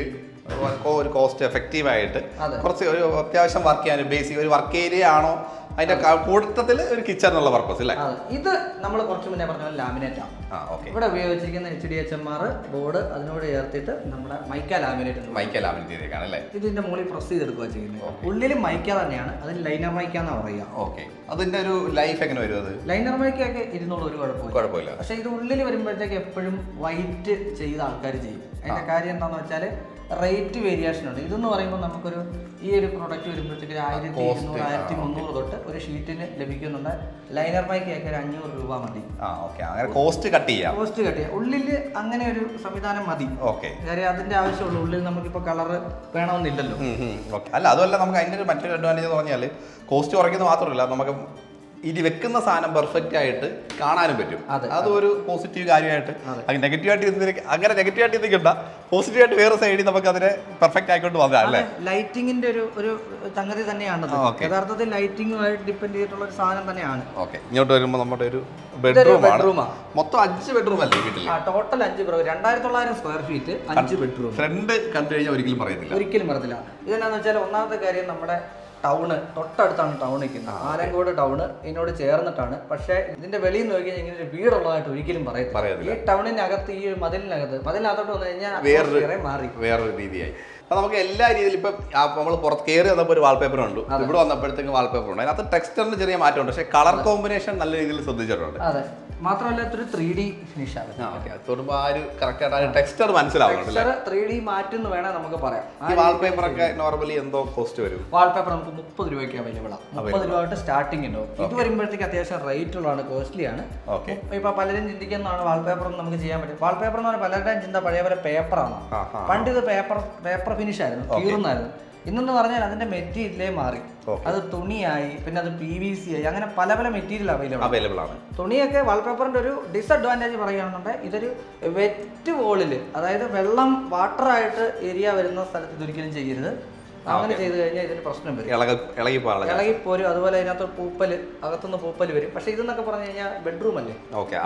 ഒരു കോസ്റ്റ് എഫക്റ്റീവായിട്ട് കുറച്ച് ഒരു അത്യാവശ്യം വർക്ക് ചെയ്യാൻ ബേസിക് ഒരു വർക്ക് ഏരിയ ആണോ അതിന്റെ കൂട്ടത്തിൽ ഒരു കിച്ചൺ എന്നുള്ള പർപ്പസ് അല്ലേ. ഇത് നമ്മൾ കുറച്ച് മുന്നേ പറഞ്ഞ ലാമിനേറ്റ് ആണ്. ഇവിടെ ഉപയോഗിച്ചിരിക്കുന്ന H D H M R board അതിനോട് ചേർത്തിട്ട് നമ്മുടെ മൈക്ക ലാമിനേറ്റ് മൈക്ക ലാമിനേറ്റ് അല്ലേ. ഇതിന്റെ മുകളിൽ പ്രസ് ചെയ്തെടുക്കുക ചെയ്യുന്നത്. ഉള്ളിൽ മൈക്ക തന്നെയാണ്, അതിന് ലൈനർ മൈക്ക എന്ന് പറയുക. ഓക്കെ. അതിന്റെ ഒരു ലൈഫ് എങ്ങനെ വരും? അത് ലൈനർ മൈക്കൊക്കെ ഇരുന്നൂറ് ഒരു കുഴപ്പമില്ല കുഴപ്പമില്ല പക്ഷെ ഇത് ഉള്ളിൽ വരുമ്പോഴത്തേക്ക് എപ്പോഴും വൈറ്റ് ചെയ്ത ആൾക്കാർ ചെയ്യും. അതിന്റെ കാര്യം എന്താണെന്ന് വെച്ചാൽ റേറ്റ് വേരിയേഷൻ ഉണ്ട്. ഇതെന്ന് പറയുമ്പോൾ നമുക്കൊരു ഈ ഒരു പ്രൊഡക്റ്റ് വരുമ്പോഴത്തേക്ക് ആയിരത്തി ഇരുന്നൂറ് ആയിരത്തി മുന്നൂറ് തൊട്ട് ഒരു ഷീറ്റിന് ലഭിക്കുന്നുണ്ട്. ലൈനർ മൈക്കൊക്കെ ഒരു അഞ്ഞൂറ് രൂപ മതി. കോസ്റ്റ് കട്ട് ചെയ്യാം കോസ്റ്റ് കട്ട് ചെയ്യാം ഉള്ളിൽ അങ്ങനെ ഒരു സംവിധാനം മതി. ഓക്കെ. കാര്യം അതിന്റെ ആവശ്യമുള്ളൂ. ഉള്ളിൽ നമുക്കിപ്പോൾ കളറ് വേണമെന്നില്ലല്ലോ. അല്ല അതുമല്ല, നമുക്ക് അതിൻ്റെ ഒരു മറ്റൊരു അഡ്വാൻറ്റേജ് എന്ന് പറഞ്ഞാൽ കോസ്റ്റ് കുറയ്ക്കുന്നത് മാത്രമല്ല, നമുക്ക് ഇത് വെക്കുന്ന സാധനം പെർഫെക്റ്റ് ആയിട്ട് കാണാനും പറ്റും. അതൊരു പോസിറ്റീവ് കാര്യമായിട്ട്. അത് നെഗറ്റീവായിട്ട് അങ്ങനെ നെഗറ്റീവായിട്ട് നിൽക്കണ്ട, പോസിറ്റീവായിട്ട് വേറെ സൈഡിൽ നമുക്ക് അതിനെ പെർഫെക്റ്റ് ആയിക്കൊണ്ട് വന്നതാണ് അല്ലേ. ലൈറ്റിങ്ങിന്റെ ഒരു ഒരു സംഗതി തന്നെയാണ്. യഥാർത്ഥത്തിൽ ലൈറ്റിങ്ങുമായിട്ട് ഡിപ്പെൻഡ് ചെയ്തിട്ടുള്ള ഒരു സാധനം തന്നെയാണ്. ഓക്കെ. ഇങ്ങോട്ട് വരുമ്പോൾ നമ്മുടെ ഒരു ബെഡ്റൂം മൊത്തം അഞ്ച് ബെഡ്റൂം അല്ലേ വീട്ടിൽ? ടോട്ടൽ അഞ്ച് ബെഡ്റൂം, രണ്ടായിരത്തി തൊള്ളായിരം സ്ക്വയർ ഫീറ്റ്, അഞ്ച് ബെഡ്റൂം. ഫ്രണ്ട് കണ്ടു കഴിഞ്ഞാൽ ഒരിക്കലും പറയത്തില്ല, ഒരിക്കലും പറയത്തില്ല. ഇതെന്താണെന്ന് വെച്ചാൽ ഒന്നാമത്തെ കാര്യം നമ്മുടെ ടൗണ് തൊട്ടടുത്താണ് ടൗൺ നിൽക്കുന്നത്. ആലങ്കോട് ടൗണ് ഇതിനോട് ചേർന്നിട്ടാണ്. പക്ഷേ ഇതിന്റെ വെളിയിൽ നോക്കി കഴിഞ്ഞാൽ ഇങ്ങനെ ഒരു വീടുള്ളതായിട്ട് ഒരിക്കലും പറയത്തില്ല. ഈ ടൗണിനകത്ത് ഈ ഒരു മതിലിനകത്ത് മതിലിനകത്തോട്ട് വന്നു കഴിഞ്ഞാൽ വേറെ മാറി വേറൊരു രീതിയായി. അപ്പോൾ നമുക്ക് എല്ലാ രീതിയിലും ഇപ്പം നമ്മൾ പുറത്ത് കയറി വന്നപ്പോൾ ഒരു വാൾപേപ്പർ ഉണ്ട്, ഇവിടെ വന്നപ്പോഴത്തേക്കും വാൾപേപ്പർ ഉണ്ട്. അതിനകത്ത് ടെക്സ്ചറിന് ചെറിയ മാറ്റമുണ്ട്, പക്ഷേ കളർ കോമ്പിനേഷൻ നല്ല രീതിയിൽ ശ്രദ്ധിച്ചിട്ടുണ്ട്. അതെ. മാത്രമല്ല ഇതൊരു ത്രീ ഡി ഫിനിഷാണ്. തൊടുമ്പോൾ ആ ഒരു കറക്റ്റായിട്ട് ടെക്സ്ചർ മനസ്സിലാവുന്നുണ്ട്. ത്രീ ഡി മാറ്റെന്ന് വേണേൽ നമുക്ക് പറയാം. ഈ വാൾപേപ്പർ ഒക്കെ നോർമലി എന്തോ കോസ്റ്റ് വരും? വാൾപേപ്പർ നമുക്ക് മുപ്പത് രൂപയ്ക്ക് അവൈലബിൾ ആണ്. മുപ്പത് രൂപ തൊട്ട് സ്റ്റാർട്ടിംഗ് ഉണ്ടാവും. ഇത് വരുമ്പോഴത്തേക്ക് അത്യാവശ്യം റേറ്റ് ഉള്ളതാണ്, കോസ്റ്റ്ലി ആണ്. ഇപ്പൊ പലരും ചിന്തിക്കുന്നതാണ് വാൾപേപ്പർ നമുക്ക് ചെയ്യാൻ പറ്റും. വാൾപേപ്പർ എന്ന് പറഞ്ഞാൽ പലരുടെയും ചിന്ത പഴയ പോലെ പേപ്പറാണ്. പണ്ട് ഇത് പേപ്പർ പേപ്പർ ഫിനിഷ് ആയിരുന്നു, കീറുന്നായിരുന്നു. ഇന്നെന്ന് പറഞ്ഞാൽ അതിന്റെ മെറ്റീരിയലേ മാറി. അത് തുണിയായി, പിന്നെ അത് പി വി സി ആയി, അങ്ങനെ പല പല മെറ്റീരിയൽ അവൈലബിൾ അവൈലബിൾ ആണ്. തുണിയൊക്കെ വാൾപേപ്പറിന്റെ ഒരു ഡിസഡ്വാൻറ്റേജ് പറയുകയാണെന്നുണ്ടെങ്കിൽ ഇതൊരു വെറ്റ് വോളില്, അതായത് വെള്ളം വാട്ടറായിട്ട് ഏരിയ വരുന്ന സ്ഥലത്ത് ഇതൊരിക്കലും ചെയ്യരുത്. അങ്ങനെ ചെയ്ത് കഴിഞ്ഞാൽ ഇതിന് പ്രശ്നം വരും, ഇളകിപ്പോരും. അതുപോലെ അതിനകത്ത് പൂപ്പല്, അകത്തുനിന്ന് പൂപ്പല് വരും. പക്ഷെ ഇതെന്നൊക്കെ പറഞ്ഞു കഴിഞ്ഞാൽ ബെഡ്റൂം അല്ലേ,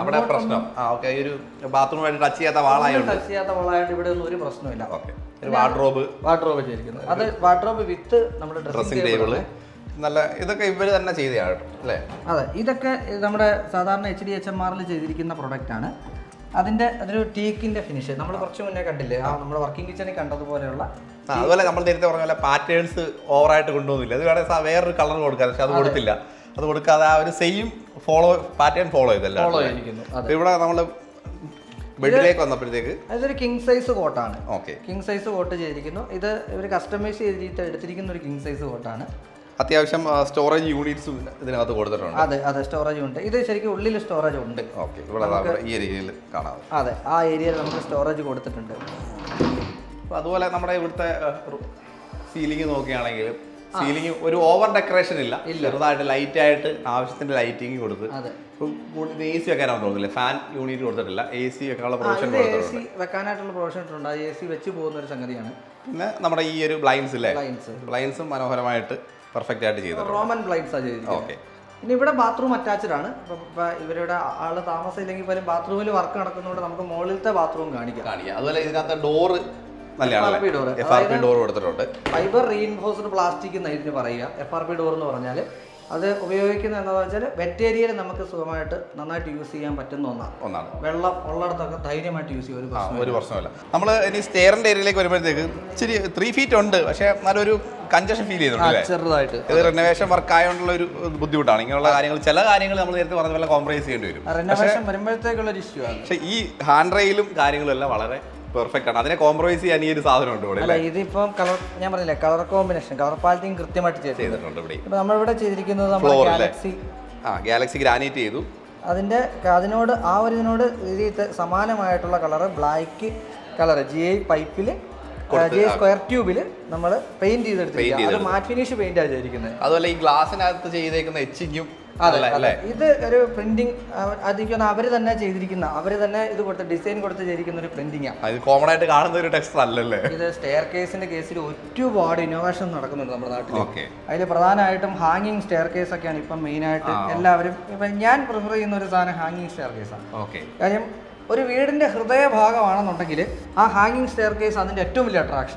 ടച്ച് ചെയ്യാത്ത വാളായിട്ട് ഇവിടെ ഒന്നും ഒരു പ്രശ്നമില്ല. വാർഡ്രോബ് വാർഡ്രോബ് ചെയ്തിരിക്കുന്നത് അത് വാർഡ്രോബ് വിത്ത് നമ്മുടെ ഡ്രസ്സിംഗ് ടേബിള് നല്ല ഇതൊക്കെ ഇവര് തന്നെ ചെയ്തതാണ് അല്ലേ. അതെ, ഇതൊക്കെ നമ്മുടെ സാധാരണ എച്ച് ഡി എച്ച് എം ആറിൽ ചെയ്തിരിക്കുന്ന പ്രൊഡക്റ്റ് ആണ്. അതിന്റെ അതൊരു ടീക്കിന്റെ ഫിനിഷ് നമ്മൾ കുറച്ച് മുന്നേ കണ്ടില്ലേ, ആ നമ്മുടെ വർക്കിംഗ് കിച്ചണിൽ കണ്ടതുപോലെയുള്ള. അതുപോലെ നമ്മൾ നേരത്തെ പറഞ്ഞ പോലെ പാറ്റേൺസ് ഓവറായിട്ട് കൊണ്ടുപോകുന്നില്ല. അത് വേണേൽ വേറൊരു കളർ കൊടുക്കാം, പക്ഷെ അത് കൊടുത്തില്ല. അത് കൊടുക്കാതെ ആ ഒരു സെയിം ഫോളോ പാറ്റേൺ ഫോളോ ചെയ്തല്ല ഫോളോ ചെയ്തിരിക്കുന്നു. ഇവിടെ നമ്മൾ ബെഡിലേക്ക് വന്നപ്പോഴത്തേക്ക് അതൊരു കിങ് സൈസ് കോട്ടാണ്. ഓക്കെ. കിങ് സൈസ് കോട്ട് ചെയ്തിരിക്കുന്നു. ഇത് ഇവർ കസ്റ്റമൈസ് ചെയ്തിട്ട് എടുത്തിരിക്കുന്ന ഒരു കിങ് സൈസ് കോട്ടാണ്. അത്യാവശ്യം സ്റ്റോറേജ് യൂണിറ്റ്സും ഇതിനകത്ത് കൊടുത്തിട്ടുണ്ട്. അതെ അതെ, സ്റ്റോറേജ് ഉണ്ട്. ഇത് ശരിക്കും ഉള്ളിൽ സ്റ്റോറേജ് ഉണ്ട്. ഓക്കെ. ഇവിടെ ഈ ഏരിയയിൽ കാണാം. അതെ, ആ ഏരിയയിൽ നമുക്ക് സ്റ്റോറേജ് കൊടുത്തിട്ടുണ്ട്. അതുപോലെ നമ്മുടെ ഇവിടുത്തെ സീലിംഗ് നോക്കുകയാണെങ്കിൽ സീലിംഗ് ഒരു ഓവർ ഡെക്കറേഷൻ ഇല്ല, ചെറുതായിട്ട് ലൈറ്റ് ആയിട്ട് ആവശ്യത്തിന്റെ ലൈറ്റിംഗ് കൊടുത്ത്. എ സി വെക്കാനാണ് തോന്നുന്നില്ല, ഫാൻ യൂണിറ്റ് കൊടുത്തിട്ടില്ല, എ സി വെക്കാനുള്ള പ്രൊവിഷൻ കൊടുത്തിട്ടുണ്ട്. വെക്കാനായിട്ടുള്ള പ്രൊവിഷൻ ഇട്ടുണ്ട്, എ സി വെച്ച് പോകുന്ന ഒരു സംഗതിയാണ്. പിന്നെ നമ്മുടെ ഈ ഒരു ബ്ലൈൻഡ്സ് ഇല്ലേ, ബ്ലൈൻഡ്സും മനോഹരമായിട്ട് പെർഫെക്റ്റ് ആയിട്ട് ചെയ്തത് റോമൻ ബ്ലൈൻഡ്സ് ആണ് ചെയ്തത്. ഓക്കെ. ഇനി ഇവിടെ ബാത്റൂം അറ്റാച്ച്ഡ് ആണ്. ഇപ്പൊ ഇവരുടെ ആള് താമസം ഇല്ലെങ്കിൽ പോലും ബാത്റൂമിൽ വർക്ക് നടക്കുന്നതുകൊണ്ട് നമുക്ക് മുകളിലത്തെ ബാത്റൂം കാണിക്കാം. അതുപോലെ ഇതിനകത്ത് ഡോറ് ഫൈബർ റീഇൻഫോഴ്സ്ഡ് പ്ലാസ്റ്റിക് എന്ന് ഇതിന് പറയുക. എഫ് ആർ പി ഡോർ എന്ന് പറഞ്ഞാൽ അത് ഉപയോഗിക്കുന്നത് എന്താണെന്ന് വെച്ചാൽ വെറ്റ് ഏരിയയിൽ നമുക്ക് സുഖമായിട്ട് നന്നായിട്ട് യൂസ് ചെയ്യാൻ പറ്റുന്ന ഒന്നാണ് ഒന്നാണ് വെള്ളം ഉള്ളിടത്തൊക്കെ ധൈര്യമായിട്ട് യൂസ് ചെയ്യാൻ ഒരു പ്രശ്നമില്ല. നമ്മൾ ഇനി സ്റ്റെയറിന്റെ ഏരിയയിലേക്ക് വരുമ്പോഴത്തേക്ക് ഇച്ചിരി ത്രീ ഫീറ്റ് ഉണ്ട്, പക്ഷേ നല്ലൊരു കൺജഷൻ ഫീൽ ചെയ്യുന്നുണ്ട് ചെറുതായിട്ട്. ഇത് റിനോവേഷൻ വർക്ക് ആയതുകൊണ്ടുള്ള ഒരു ബുദ്ധിമുട്ടാണ്. ഇങ്ങനെയുള്ള കാര്യങ്ങൾ ചില കാര്യങ്ങൾ നമ്മൾ നേരത്തെ പറഞ്ഞ പോലെ കോംപ്രമൈസ് ചെയ്യേണ്ടി വരും. റിനോവേഷൻ വരുമ്പോഴത്തേക്കുള്ള ഒരു ഇഷ്യൂ ആണ്. പക്ഷേ ഈ ഹാൻഡ് റെയിലും കാര്യങ്ങളും എല്ലാം വളരെ പെർഫെക്റ്റ് ആണ്. അതിനെ കോംപ്രമൈസ് ചെയ്യാൻ ഈ ഒരു സാധനം ഉണ്ട് ഇവിടെ. അല്ല ഇതിപ്പം കളർ ഞാൻ പറഞ്ഞില്ലേ കളർ കോമ്പിനേഷൻ കളർ പാലറ്റിങ് കൃത്യമായിട്ട് ചെയ്തിട്ടുണ്ട് ഇവിടെ. ഇപ്പം നമ്മളിവിടെ ചെയ്തിരിക്കുന്നത് നമ്മുടെ ഗാലക്സി ആ ഗാലക്സി ഗ്രാനൈറ്റ് ചെയ്തു. അതിൻ്റെ അതിനോട് ആ ഒരു ഇതിനോട് ഇത് സമാനമായിട്ടുള്ള colour black colour G I പൈപ്പിൽ ജി ഐ സ്ക്വയർ ട്യൂബിൽ നമ്മൾ പെയിന്റ് ചെയ്തെടുത്തിരിക്കുക. അത് മാറ്റ് ഫിനിഷ് പെയിന്റ് ആണ് ചെയ്തിരിക്കുന്നത്. അതുപോലെ ഈ ഗ്ലാസിനകത്ത് ചെയ്തേക്കുന്ന എച്ചിങ്ങും ഇത് ഒരു പ്രിന്റിങ് അതിരിക്കുന്ന അവർ തന്നെ ചെയ്തിരിക്കുന്ന അവർ തന്നെ ഇത് കൊടുത്ത് ഡിസൈൻ കൊടുത്ത് ചെയ്തിരിക്കുന്ന ഒരു പ്രിന്റിംഗ് ആണ്. കോമൺ ആയിട്ട് കാണുന്ന ഒരു ടെക്സ്റ്റർ അല്ലല്ലേ ഇത്. സ്റ്റെയർ കേസിന്റെ കേസിൽ ഒരുപാട് ഇന്നോവേഷൻ നടക്കുന്നുണ്ട് നമ്മുടെ നാട്ടിൽ. അതിൽ പ്രധാനമായിട്ടും ഹാങ്ങിങ് സ്റ്റെയർ കേസ് ഒക്കെയാണ് ഇപ്പം മെയിൻ ആയിട്ട് എല്ലാവരും. ഇപ്പം ഞാൻ പ്രിഫർ ചെയ്യുന്ന ഒരു സാധനം ഹാങ്ങിങ് സ്റ്റെയർ കേസാണ്. കാര്യം ഒരു വീടിന്റെ ഹൃദയഭാഗമാണെന്നുണ്ടെങ്കിൽ ആ ഹാങ്ങിങ് സ്റ്റെയർ കേസ് അതിന്റെ ഏറ്റവും വലിയ അട്രാക്ഷൻ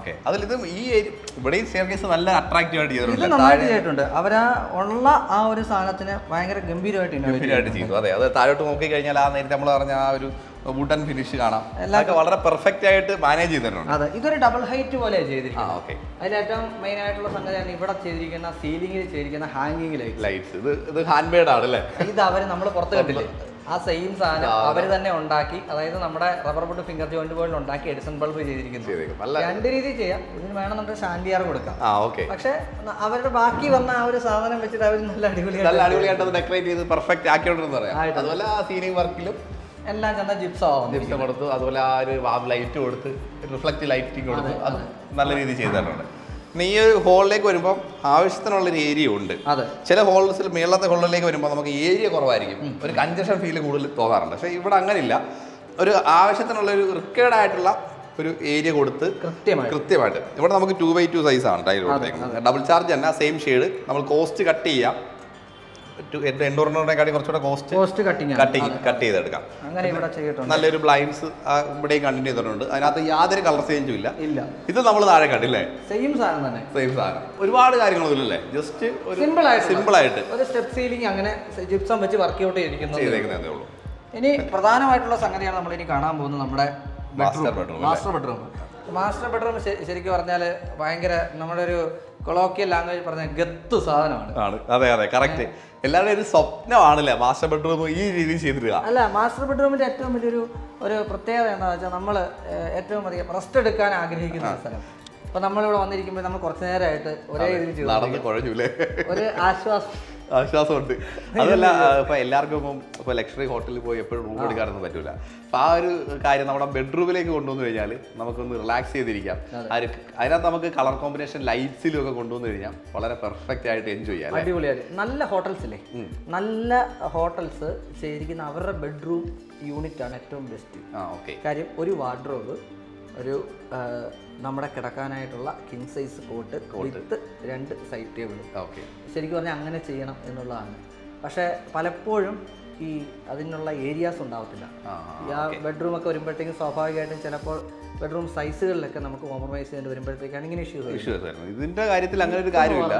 ചെയ്തിട്ടുണ്ട്. അവരാ ഉള്ള ആ ഒരു സാധനത്തിന് ഭയങ്കര ഗംഭീരമായിട്ട് ചെയ്തു. അതെ അത് താഴോട്ട് നോക്കി കഴിഞ്ഞാൽ ആ നേരത്തെ നമ്മൾ പറഞ്ഞ ആ ഒരു വുഡൻ ഫിനിഷ് കാണാം. എല്ലാം വളരെ പെർഫെക്റ്റ് ആയിട്ട് മാനേജ് ചെയ്തിട്ടുണ്ട്. അതെ ഇതൊരു ഡബിൾ ഹൈറ്റ് പോലെ ചെയ്തിരിക്കുന്നത്. അതിൽ ഏറ്റവും മെയിൻ ആയിട്ടുള്ള സംഗതിയാണ് ഇവിടെ ചെയ്തിരിക്കുന്ന സീലിംഗിൽ ചെയ്തിരിക്കുന്ന ഹാങ്ങിങ് ലൈറ്റ് ലൈറ്റ്സ്. ഇത് ഇത് ഹാൻഡ് മെയ്ഡ് ആണ് അല്ലേ? ഇത് അവര് നമ്മൾ പുറത്ത് കണ്ടില്ലേ ആ സെയിം സാധനം അവർ തന്നെ ഉണ്ടാക്കി. അതായത് നമ്മുടെ റബ്ബർ ബോർഡ് ഫിംഗർ ജോയിന്റ് ബോർഡിൽ ഉണ്ടാക്കി എഡിസൺ ബൾബ് ചെയ്തിരിക്കുന്നത്. രണ്ട് രീതിയിൽ ചെയ്യാം. ഇതിന് വേണമെന്നുണ്ടെങ്കിൽ ഷാൻഡിയാർ കൊടുക്കാം. പക്ഷെ അവരുടെ ബാക്കി വന്ന ആ ഒരു സാധനം വെച്ചിട്ട് അവർ നല്ല അടിപൊളി നല്ല അടിപൊളിയായിട്ട് ഡെക്കറേറ്റ് ചെയ്ത് പെർഫെക്റ്റ് ആക്കിയോണ്ടെന്ന് പറയാം. അതുപോലെ ആ സീലിംഗ് വർക്കിലും എല്ലാം ചെന്ന ജിപ്സം ജിപ്സം കൊടുത്തു. അതുപോലെ ആ ഒരു വാവ് ലൈറ്റ് കൊടുത്ത് റിഫ്ലക്റ്റ് ലൈറ്റിംഗ് കൊടുത്ത് അത് നല്ല രീതിയിൽ ചെയ്തിട്ടുണ്ട്. പിന്നെ ഈ ഒരു ഹോളിലേക്ക് വരുമ്പോൾ ആവശ്യത്തിനുള്ളൊരു ഏരിയ ഉണ്ട്. ചില ഹോൾസിൽ മേളത്തെ ഹോളിലേക്ക് വരുമ്പോൾ നമുക്ക് ഏരിയ കുറവായിരിക്കും, ഒരു കൺജഷൻ ഫീൽ കൂടുതൽ തോന്നാറുണ്ട്. പക്ഷേ ഇവിടെ അങ്ങനെയില്ല. ഒരു ആവശ്യത്തിനുള്ള ഒരു റിക്വയർഡ് ആയിട്ടുള്ള ഒരു ഏരിയ കൊടുത്ത് കൃത്യമായിട്ട് കൃത്യമായിട്ട് ഇവിടെ നമുക്ക് ടു ബൈ ടു സൈസ് ആണ് ടൈൽ കൊടുത്തേക്കുന്നത്. ഡബിൾ ചാർജ് തന്നെ സെയിം ഷെയ്ഡ്. നമ്മൾ കോസ്റ്റ് കട്ട് ചെയ്യാം. എൻഡോറിനോടെക്കാട്ടി കുറച്ചുകൂടെ cost cost cutting cutting cut ചെയ്തെടുക്കാം. അങ്ങനെ ഇവിടെ ചെയ്തിട്ടുണ്ട്. നല്ലൊരു ബ്ലൈൻഡ്സ് ഇവിടെയും കണ്ടിന്യൂ ചെയ്തിട്ടുണ്ട്. അതിനകത്ത് യാതൊരു കളർ ചേഞ്ചും ഇല്ല. ഇല്ല ഇത് നമ്മൾ താഴെ കണ്ടില്ലേ സെയിം സാധനം തന്നെ സെയിം സാധനം. ഒരുപാട് കാര്യങ്ങളൊന്നും ഇല്ലേ, ജസ്റ്റ് സിമ്പിൾ ആയിട്ട് സിമ്പിൾ ആയിട്ട് ഒരു സ്റ്റെപ്പ് സീലിംഗ് അങ്ങനെ ജിപ്സം വെച്ച് വർക്ക് ഔട്ട് ചെയ്തിരിക്കുന്നതേ ഉള്ളൂ. ഇനി പ്രധാനമായിട്ടുള്ള സംഗതിയാണ് നമ്മൾ ഇനി കാണാൻ പോകുന്നത് നമ്മുടെ master bedroom. Master bedroom master bedroom ശരിക്കും പറഞ്ഞാൽ ഭയങ്കര നമ്മുടെ ഒരു കൊളോക്കിയൽ ലാംഗ്വേജ് പറഞ്ഞ ഗത്ത് സാധനമാണ്. അതെ അതെ കറക്റ്റ്. എല്ലാവരുടെയും ഒരു സ്വപ്നമാണല്ലേ മാസ്റ്റർ ബെഡ്റൂം ഈ രീതിയിൽ ചെയ്തിട്ടുക. അല്ല മാസ്റ്റർ ബെഡ്റൂമിന്റെ ഏറ്റവും വലിയൊരു ഒരു പ്രത്യേകത എന്താണെന്ന് വെച്ചാൽ നമ്മൾ ഏറ്റവും അധികം റെസ്റ്റ് എടുക്കാൻ ആഗ്രഹിക്കുന്ന സ്ഥലം. ഇപ്പൊ നമ്മളിവിടെ വന്നിരിക്കുമ്പോൾ നമ്മൾ കുറച്ചു നേരമായിട്ട് ഒരേ രീതിയിൽ നടന്ന് കുഴഞ്ഞൂലേ, ഒരു ആശ്വാസം ആശ്വാസമുണ്ട്. അതല്ല ഇപ്പൊ എല്ലാവർക്കും ഇപ്പം ഇപ്പൊ ലക്ഷറി ഹോട്ടലിൽ പോയി എപ്പോഴും റൂം എടുക്കാനൊന്നും പറ്റൂല. അപ്പൊ ആ ഒരു കാര്യം നമ്മുടെ ബെഡ്റൂമിലേക്ക് കൊണ്ടുവന്നു കഴിഞ്ഞാൽ നമുക്കൊന്ന് റിലാക്സ് ചെയ്തിരിക്കാം. അതിനകത്ത് നമുക്ക് കളർ കോമ്പിനേഷൻ ലൈറ്റ്സിലും ഒക്കെ കൊണ്ടുവന്നു കഴിഞ്ഞാൽ വളരെ പെർഫെക്റ്റ് ആയിട്ട് എൻജോയ് ചെയ്യാം. അടിപൊളിയായിട്ട് നല്ല ഹോട്ടൽസ് ഇല്ലേ, നല്ല ഹോട്ടൽസ് ചെയ്തിരിക്കുന്ന അവരുടെ ബെഡ്റൂം യൂണിറ്റ് ആണ് ഏറ്റവും ബെസ്റ്റ്. കാര്യം ഒരു വാർഡ്രോബ്, ഒരു നമ്മുടെ കിടക്കാനായിട്ടുള്ള കിങ് സൈസ് കോട്ട് വിത്ത് രണ്ട് സൈഡ് ടേബിൾ. ഓക്കെ ശരിക്കും പറഞ്ഞാൽ അങ്ങനെ ചെയ്യണം എന്നുള്ളതാണ്. പക്ഷേ പലപ്പോഴും ഈ അതിനുള്ള ഏരിയാസ് ഉണ്ടാവത്തില്ല. ഈ ആ ബെഡ്റൂമൊക്കെ വരുമ്പോഴത്തേക്കും സ്വാഭാവികമായിട്ടും ചിലപ്പോൾ ബെഡ്റൂം സൈസുകളിലൊക്കെ നമുക്ക് കോംപ്രമൈസ് ചെയ്യേണ്ടി വരുമ്പോഴത്തേക്കാണ് ഇങ്ങനെ ഇഷ്യൂസ് ഇഷ്യൂസ് വരുന്നത്. ഇതിന്റെ കാര്യത്തിൽ അങ്ങനെ ഒരു കാര്യമില്ല.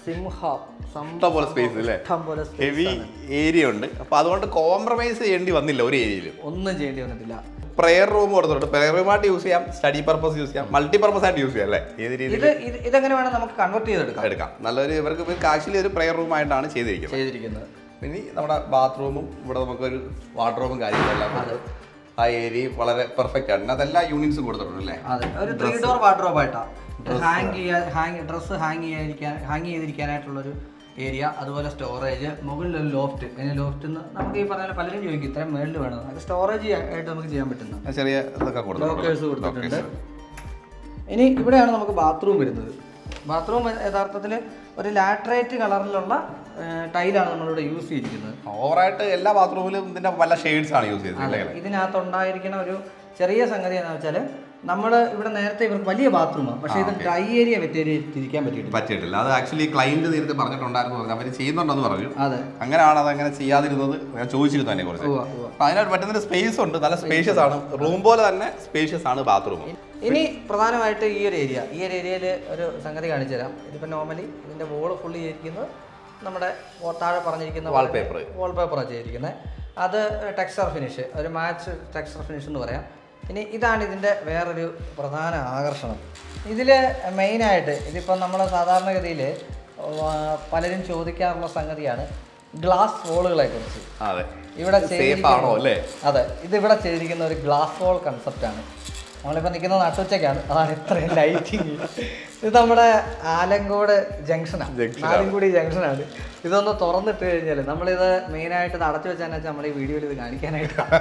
സിംഹം പോലെ സ്പേസ് അല്ലേ, ഹെവി ഏരിയ ഉണ്ട്. അപ്പൊ അതുകൊണ്ട് കോംപ്രമൈസ് ചെയ്യേണ്ടി വന്നില്ല ഒരു ഏരിയയിലും, ഒന്നും ചെയ്യേണ്ടി വന്നിട്ടില്ല. പ്രെയർ റൂം കൊടുത്തിട്ടുണ്ട്. പ്രെയർ റൂമായിട്ട് യൂസ് ചെയ്യാം, സ്റ്റഡി പർപ്പസ് യൂസ് ചെയ്യാം, മൾട്ടി പർപ്പസ് ആയിട്ട് യൂസ് ചെയ്യാം അല്ലേ. ഏത് രീതിയിൽ ഇതെങ്ങനെ വേണം നമുക്ക് കൺവേർട്ട് ചെയ്തെടുക്കാം എടുക്കാം. നല്ലൊരു ഇവർക്ക് ആക്ച്വലി ഒരു പ്രെയർ റൂമായിട്ടാണ് ചെയ്തിരിക്കുന്നത് ചെയ്തിരിക്കുന്നത് പിന്നെ നമ്മുടെ ബാത്റൂമും ഇവിടെ നമുക്കൊരു വാർഡ്രോബും കാര്യങ്ങളെല്ലാം ആ ഏരിയ വളരെ പെർഫെക്റ്റ് ആണ്. അതെല്ലാ യൂണിറ്റ്സും കൊടുത്തിട്ടുണ്ട് അല്ലേ. ഒരു ത്രീ ഡോർ വാർഡ്രോബ് ആയിട്ടാണ് ഹാങ് ചെയ്യാൻ ഹാങ് ഡ്രസ്സ് ഹാങ് ചെയ്യാതിരിക്കാൻ ഹാങ് ചെയ്തിരിക്കാനായിട്ടുള്ളൊരു ഏരിയ. അതുപോലെ സ്റ്റോറേജ്, മുകളിലൊരു ലോഫ്റ്റ്. അതിന് ലോഫ്റ്റ് നമുക്ക് ഈ പറഞ്ഞ പലരും ചോദിക്കും ഇത്രയും മേളിൽ വേണം. അത് സ്റ്റോറേജ് ആയിട്ട് നമുക്ക് ചെയ്യാൻ പറ്റുന്ന ചെറിയ ലോക്കേഴ്സ് കൊടുത്തിട്ടുണ്ട്. ഇനി ഇവിടെയാണ് നമുക്ക് ബാത്റൂം വരുന്നത്. ബാത്റൂം യഥാർത്ഥത്തിൽ ഒരു ലാറ്ററൈറ്റ് കളറിലുള്ള ടൈലാണ് നമ്മളിവിടെ യൂസ് ചെയ്തിരിക്കുന്നത്. ഓവറായിട്ട് എല്ലാ ബാത്റൂമിലും ഇതിന്റെ പല ഷെയ്ഡ്സ് ആണ് യൂസ് ചെയ്തിരിക്കുന്നത്. ഇതിനകത്ത് ഉണ്ടായിരിക്കുന്ന ഒരു ചെറിയ സംഗതി എന്താണെന്ന് വെച്ചാൽ നമ്മൾ ഇവിടെ നേരത്തെ ഇവർക്ക് വലിയ ബാത്റൂമാണ്, പക്ഷേ ഇത് ഡ്രൈ ഏരിയ തിരിക്കാൻ പറ്റിയിട്ടില്ല പറ്റിയിട്ടില്ല അത് ആക്ച്വലി ക്ലൈന്റ് നേരത്തെ പറഞ്ഞിട്ടുണ്ടായിരുന്നു, അവർ ചെയ്യുന്നുണ്ടെന്ന് പറഞ്ഞു. അതെ അങ്ങനെയാണ് അത് അങ്ങനെ ചെയ്യാതിരുന്നത്. ഞാൻ ചോദിച്ചിരുന്നു അതിനെ കുറിച്ച്. അപ്പൊ അതിനായിട്ട് പറ്റുന്നൊരു സ്പേസ് ഉണ്ട്, നല്ല സ്പേഷ്യസ് ആണ്. റൂം പോലെ തന്നെ സ്പേഷ്യസ് ആണ് ബാത്റൂം. ഇനി പ്രധാനമായിട്ട് ഈ ഒരു ഏരിയ ഈ ഒരു ഏരിയയിൽ ഒരു സംഗതി കാണിച്ചു തരാം. ഇതിപ്പോൾ നോർമലി ഇതിൻ്റെ വോള് ഫുള്ള് ചെയ്തിരിക്കുന്നത് നമ്മുടെ താഴെ പറഞ്ഞിരിക്കുന്ന വാൾപേപ്പർ വാൾപേപ്പറാണ് ചെയ്തിരിക്കുന്നത്. അത് ടെക്സ്ചർ ഫിനിഷ്, ഒരു മാച്ച് ടെക്സ്ചർ ഫിനിഷ് എന്ന് പറയാം. ഇനി ഇതാണ് ഇതിൻ്റെ വേറൊരു പ്രധാന ആകർഷണം. ഇതിൽ മെയിനായിട്ട് ഇതിപ്പോൾ നമ്മൾ സാധാരണഗതിയിൽ പലരും ചോദിക്കാറുള്ള സംഗതിയാണ് ഗ്ലാസ് വോളുകളെ കുറിച്ച്. അതെ ഇവിടെ സേഫ് ആണോ അല്ലേ? അതെ, ഇത് ഇവിടെ ചെയ്തിരിക്കുന്ന ഒരു ഗ്ലാസ് വോൾ കൺസെപ്റ്റാണ്. നമ്മളിപ്പോൾ നിൽക്കുന്നത് നട്ടുച്ചയ്ക്കാണ്, അതാണ് ഇത്രയും ലൈറ്റിങ്. ഇത് നമ്മുടെ ആലങ്കോട് ജംഗ്ഷനാണ്, ആലങ്കുടി ജംഗ്ഷനാണ്. ഇതൊന്ന് തുറന്നിട്ട് കഴിഞ്ഞാൽ നമ്മളിത് മെയിനായിട്ട് ഇത് അടച്ചു വെച്ചാൽ നമ്മൾ ഈ വീഡിയോയിൽ ഇത് കാണിക്കാനായിട്ടാണ്.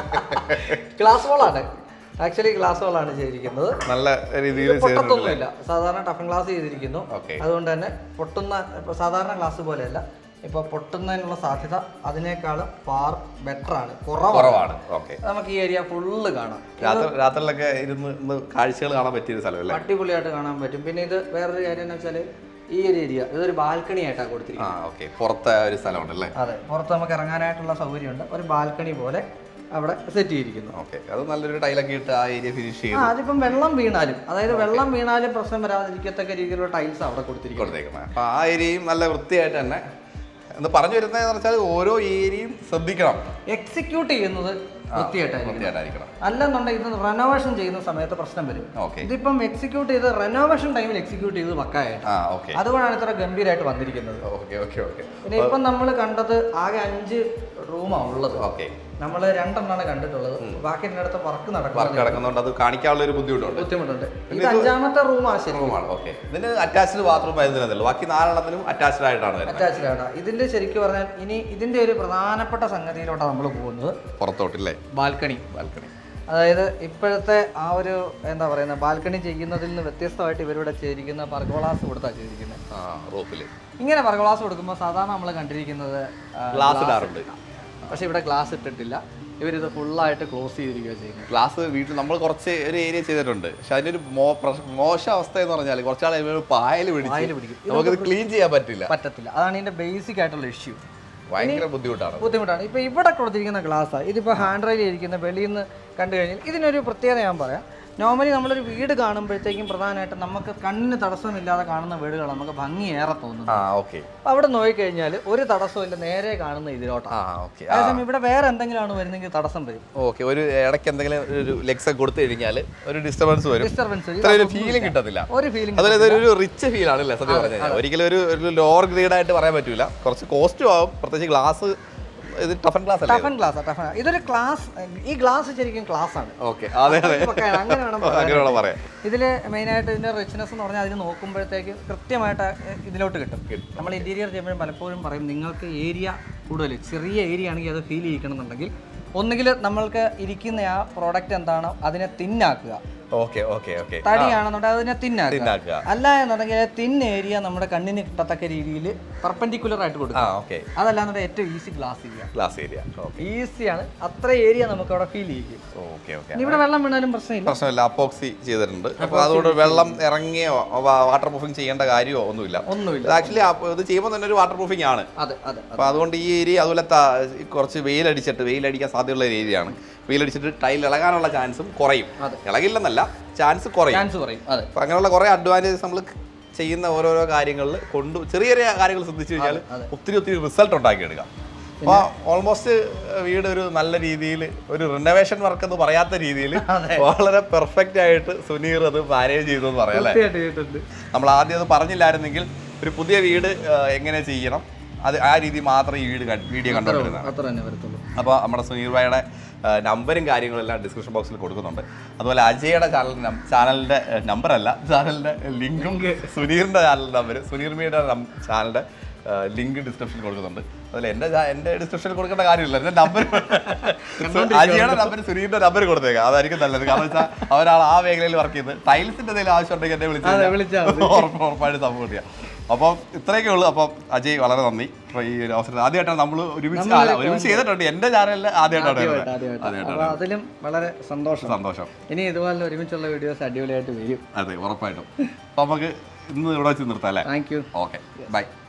ഗ്ലാസ് വോളാണ്, ആക്ച്വലി ഗ്ലാസ് വോളാണ് ചെയ്തിരിക്കുന്നത്. നല്ല രീതിയിൽ പൊട്ടത്തൊന്നുമില്ല, സാധാരണ ടഫൻ ഗ്ലാസ് ചെയ്തിരിക്കുന്നു. അതുകൊണ്ട് തന്നെ പൊട്ടുന്ന സാധാരണ ഗ്ലാസ് പോലെയല്ല, ഇപ്പോൾ പൊട്ടുന്നതിനുള്ള സാധ്യത അതിനേക്കാളും ഫാർ ബെറ്റർ ആണ്, കുറവാണ്. നമുക്ക് ഈ ഏരിയ ഫുള്ള് കാണാം. രാത്രിയിലൊക്കെ ഇരുന്ന് കാഴ്ചകൾ കാണാൻ പറ്റിയ സ്ഥലമല്ലേ, അടിപൊളിയായിട്ട് കാണാൻ പറ്റും. പിന്നെ ഇത് വേറൊരു കാര്യം എന്ന് വെച്ചാൽ ഈ ഒരു ഏരിയ ഇതൊരു ബാൽക്കണി ആയിട്ടാണ് കൊടുത്തിരിക്കുന്നത്. പുറത്തെ ഒരു സ്ഥലമുണ്ടല്ലേ? അതെ, പുറത്ത് നമുക്ക് ഇറങ്ങാനായിട്ടുള്ള സൗകര്യമുണ്ട്. ഒരു ബാൽക്കണി പോലെ അവിടെ സെറ്റ് ചെയ്തിരിക്കുന്നു. അത് നല്ലൊരു ടൈലൊക്കെ ഇട്ട് ആ ഏരിയ ഫിനിഷ് ചെയ്യും. അതിപ്പം വെള്ളം വീണാലും, അതായത് വെള്ളം വീണാലും പ്രശ്നം വരാതിരിക്കത്തക്ക രീതിയിലുള്ള ടൈൽസ് അവിടെ കൊടുത്തിരിക്കുന്നത്. അപ്പൊ ആ ഏരിയയും നല്ല വൃത്തിയായിട്ട് തന്നെ എന്ന് പറഞ്ഞു വരുന്നതെന്ന് വെച്ചാൽ ഓരോ ഏരിയയും ശ്രദ്ധിക്കണം, എക്സിക്യൂട്ട് ചെയ്യുന്നത് വൃത്തിയായിട്ടായിരിക്കണം. അല്ലെന്നുണ്ടെങ്കിൽ ഇത് റെനോവേഷൻ ചെയ്യുന്ന സമയത്ത് പ്രശ്നം വരും. ഇതിപ്പം എക്സിക്യൂട്ട് ചെയ്ത് റെനോവേഷൻ ടൈമിൽ എക്സിക്യൂട്ട് ചെയ്ത് വക്കായിട്ട്, അതുകൊണ്ടാണ് ഇത്ര ഗംഭീരമായിട്ട് വന്നിരിക്കുന്നത്. പിന്നെ ഇപ്പം നമ്മൾ കണ്ടത് ആകെ അഞ്ച് റൂമാണ് ഉള്ളത്. നമ്മൾ രണ്ടെണ്ണമാണ് കണ്ടിട്ടുള്ളത്, ബാക്കി രണ്ടിടത്ത് വർക്ക് നടക്കുന്നുണ്ട്. അത് കാണിക്കാനുള്ള ഒരു ബുദ്ധിമുട്ടുണ്ട് ബുദ്ധിമുട്ടുണ്ട് ഇത് അഞ്ചാമത്തെ റൂമാണ്. റൂമാണ് ഓക്കെ. ഇതിന് അറ്റാച്ച്ഡ് ബാത്റൂം ആയിരുന്നില്ല, ബാക്കി നാലെണ്ണത്തിനും അറ്റാച്ച്ഡ് ആയിട്ടാണ് അറ്റാച്ച്ഡ് ആണ്. ഇതിന്റെ ശരിക്കും പറഞ്ഞാൽ ഇനി ഇതിന്റെ ഒരു പ്രധാനപ്പെട്ട സംഗതിയിലോട്ടാണ് നമ്മൾ പോകുന്നത്, പുറത്തോട്ടില്ലേ, ബാൽക്കണി. ബാൽക്കണി അതായത് ഇപ്പോഴത്തെ ആ ഒരു എന്താ പറയുന്നത്, ബാൽക്കണി ചെയ്യുന്നതിൽ നിന്ന് വ്യത്യസ്തമായിട്ട് ഇവരിവിടെ ചെയ്തിരിക്കുന്ന പർഗോളാസ് കൊടുത്താണ് ചെയ്തിരിക്കുന്നത്. റൂഫില് ഇങ്ങനെ പർഗോളാസ് കൊടുക്കുമ്പോൾ സാധാരണ നമ്മൾ കണ്ടിരിക്കുന്നത് ഗ്ലാസ് ഇടാറുണ്ട്, പക്ഷെ ഇവിടെ ഗ്ലാസ് ഇട്ടിട്ടില്ല. ഇവരിത് ഫുള്ളായിട്ട് ക്ലോസ് ചെയ്തിരിക്കുകയാണ് ചെയ്യുന്നത്. ഗ്ലാസ് വീട്ടിൽ നമ്മൾ കുറച്ച് ഒരു ഏരിയ ചെയ്തിട്ടുണ്ട്, പക്ഷെ അതിൻ്റെ ഒരു മോശം അവസ്ഥ എന്ന് പറഞ്ഞാൽ കുറച്ചാൾ പായൽ പിടിക്കും, നമുക്കിത് ക്ലീൻ ചെയ്യാൻ പറ്റില്ല പറ്റത്തില്ല അതാണ് ഇതിന്റെ ബേസിക് ആയിട്ടുള്ള ഇഷ്യൂ. ഭയങ്കര ബുദ്ധിമുട്ടാണ് ബുദ്ധിമുട്ടാണ് ഇപ്പൊ ഇവിടെ കൊടുത്തിരിക്കുന്ന ഗ്ലാസ്സാണ്. ഇതിപ്പോ ഹാൻഡ് റൈൽ ഇരിക്കുന്ന വെളിയിൽ നിന്ന് കണ്ടു കഴിഞ്ഞാൽ ഇതിനൊരു പ്രത്യേകത ഞാൻ പറയാം. നോർമലി നമ്മളൊരു വീട് കാണുമ്പോഴത്തേക്കും പ്രധാനമായിട്ടും നമുക്ക് കണ്ണിന് തടസ്സമില്ലാതെ കാണുന്ന വീടുകൾ നമുക്ക് ഭംഗിയേറെ തോന്നുന്നു. അവിടെ നോക്കിക്കഴിഞ്ഞാൽ ഒരു തടസ്സമില്ല, നേരെ കാണുന്ന ഇതിലോട്ടാണ്. അതേസമയം ഇവിടെ വേറെ എന്തെങ്കിലും ആണ് വരുന്നെങ്കിൽ തടസ്സം വരും. ഓക്കെ, ഒരു ഇടയ്ക്ക് എന്തെങ്കിലും ഒരു ലെഗ്സ് ഒക്കെ കൊടുത്തു കഴിഞ്ഞാൽ ഒരു ഡിസ്റ്റർബൻസ് വരും. ഡിസ്റ്റർബൻസ് ഫീലിംഗ് കിട്ടത്തില്ല, ഒരു ഫീലിംഗ്. അതുപോലെ ഒരു റിച്ച് ഫീൽ ആണല്ലേ സത്യം പറഞ്ഞാൽ. ഒരിക്കലും ഒരു ഒരു ലോവർ ഗ്രേഡ് ആയിട്ട് പറയാൻ പറ്റില്ല, കുറച്ച് കോസ്റ്റും ആവും. പ്രത്യേകിച്ച് ഗ്ലാസ് ഇത് ടഫൻ ഗ്ലാസ് അല്ലേ? ടഫൻ ഗ്ലാസ് ടഫൻ ഇതൊരു ഗ്ലാസ്, ഈ ഗ്ലാസ് ശരിക്കും ഗ്ലാസ് ആണ്. ഓക്കെ, അതെ അതെ, അങ്ങനെ വേണം പറയാം. ഇതില് മെയിനായിട്ട് ഇതിന്റെ റിച്ച്നെസ് എന്ന് പറഞ്ഞാൽ അതിന് നോക്കുമ്പോഴത്തേക്ക് കൃത്യമായിട്ട് ഇതിലോട്ട് കിട്ടും. നമ്മൾ ഇന്റീരിയർ ചെയ്യുമ്പോഴും പലപ്പോഴും പറയും നിങ്ങൾക്ക് ഏരിയ കൂടുതൽ ചെറിയ ഏരിയ ആണെങ്കിൽ അത് ഫീൽ ചെയ്യിക്കണമെന്നുണ്ടെങ്കിൽ ഒന്നുകിൽ നമ്മൾക്ക് ഇരിക്കുന്ന ആ പ്രോഡക്റ്റ് എന്താണോ അതിനെ തിന്നാക്കുക, തടിയാണെന്നുണ്ടെങ്കിൽ അതിനെ തിന്നാക്കുക. അല്ല എന്നുണ്ടെങ്കിൽ തിൻ ഏരിയ നമ്മുടെ കണ്ണിന് കിട്ടത്തക്ക രീതിയിൽ പെർപെൻഡിക്കുലർ ആയിട്ട് കൊടുക്കുക. അതല്ലാന്നുണ്ടെങ്കിൽ ഏറ്റവും easy glass area. Glass area ഈസിയാണ്, അത്ര ഏരിയ നമുക്ക് അവിടെ ഫീൽ ചെയ്യും. ഇവിടെ വെള്ളം വീണാലും പ്രശ്നമില്ല, പ്രശ്നമില്ല. അപ്പോക്സി ചെയ്തിട്ടുണ്ട്, അപ്പോൾ അതുകൊണ്ട് വെള്ളം ഇറങ്ങിയോ വാട്ടർ പ്രൂഫിംഗ് ചെയ്യേണ്ട കാര്യമോ ഒന്നുമില്ല. ഒന്നുമില്ല ആക്ച്വലി ഇത് ചെയ്യുമ്പോൾ തന്നെ ഒരു വാട്ടർ പ്രൂഫിംഗ് ആണ്. അപ്പോൾ അതുകൊണ്ട് ഈ ഏരിയ അതുപോലെ കുറച്ച് വെയിലടിച്ചിട്ട് വെയിലടിക്കാൻ സാധ്യതയുള്ള ഒരു ഏരിയ ആണ്. വെയിലടിച്ചിട്ട് ടൈൽ ഇളകാനുള്ള ചാൻസും കുറയും, ഇളകില്ലെന്നല്ല ചാൻസ് കുറയും. അപ്പം അങ്ങനെയുള്ള കുറേ അഡ്വാൻറ്റേജസ് നമ്മൾ ചെയ്യുന്ന ഓരോരോ കാര്യങ്ങളിൽ കൊണ്ട് ചെറിയ ചെറിയ കാര്യങ്ങൾ ശ്രദ്ധിച്ചു കഴിഞ്ഞാൽ ഒത്തിരി ഒത്തിരി റിസൾട്ട് ഉണ്ടാക്കിയെടുക്കാം. അപ്പോൾ ഓൾമോസ്റ്റ് വീട് ഒരു നല്ല രീതിയിൽ ഒരു റിനോവേഷൻ വർക്ക് എന്ന് പറയാത്ത രീതിയിൽ വളരെ പെർഫെക്റ്റ് ആയിട്ട് സുനീർ അത് മാനേജ് ചെയ്തു എന്ന് പറയാം അല്ലേ? നമ്മൾ ആദ്യം അത് പറഞ്ഞില്ലായിരുന്നെങ്കിൽ ഒരു പുതിയ വീട് എങ്ങനെ ചെയ്യണം അത് ആ രീതി മാത്രമേ ഈ വീട് വീഡിയോ കണ്ടുകൊണ്ടിരുന്നത്. അപ്പോൾ നമ്മുടെ സുനീർ ഭായിയുടെ നമ്പറും കാര്യങ്ങളെല്ലാം ഡിസ്ക്രിപ്ഷൻ ബോക്സിൽ കൊടുക്കുന്നുണ്ട്. അതുപോലെ അജയുടെ ചാനൽ ചാനലിൻ്റെ നമ്പറല്ല ചാനലിൻ്റെ ലിങ്കും സുനീറിൻ്റെ ചാനൽ നമ്പർ സുനീർ മീഡിയ ചാനലിൻ്റെ ലിങ്ക് ഡിസ്ക്രിപ്ഷനിൽ കൊടുക്കുന്നുണ്ട്. അതുപോലെ എൻ്റെ എൻ്റെ ഡിസ്ക്രിപ്ഷനിൽ കൊടുക്കേണ്ട കാര്യമില്ല, എൻ്റെ നമ്പർ അജയുടെ നമ്പർ സുനീറിൻ്റെ നമ്പർ കൊടുത്തേക്കാം, അതായിരിക്കും നല്ലത്. കാരണം വെച്ചാൽ അവരാൾ ആ മേഖലയിൽ വർക്ക് ചെയ്ത് ടൈൽസിൻ്റെ എന്തെങ്കിലും ആവശ്യം ഉണ്ടെങ്കിൽ എന്നെ വിളിച്ചാൽ ഉറപ്പായിട്ട് സപ്പോർട്ട് ചെയ്യാം. അപ്പം ഇത്രയൊക്കെ ഉള്ളൂ. അപ്പം അജയ് വളരെ നന്ദി ഈ ഒരു അവസരം. ആദ്യമായിട്ടാണ് നമ്മൾ ഒരുമിച്ച് ഒരുമിച്ച് ചെയ്തിട്ടുണ്ട് എൻ്റെ ചാനലിൽ ആദ്യമായിട്ടാണ്. അതിലും വളരെ സന്തോഷം സന്തോഷം ഇനി ഇതുപോലെ ഒരുമിച്ചുള്ള വീഡിയോസ് അടിപൊളിയായിട്ട് വരും. അതെ ഉറപ്പായിട്ടും. അപ്പം നമുക്ക് ഇന്ന് ഇവിടെ വെച്ച് നിർത്താം അല്ലേ? Thank you. Okay by.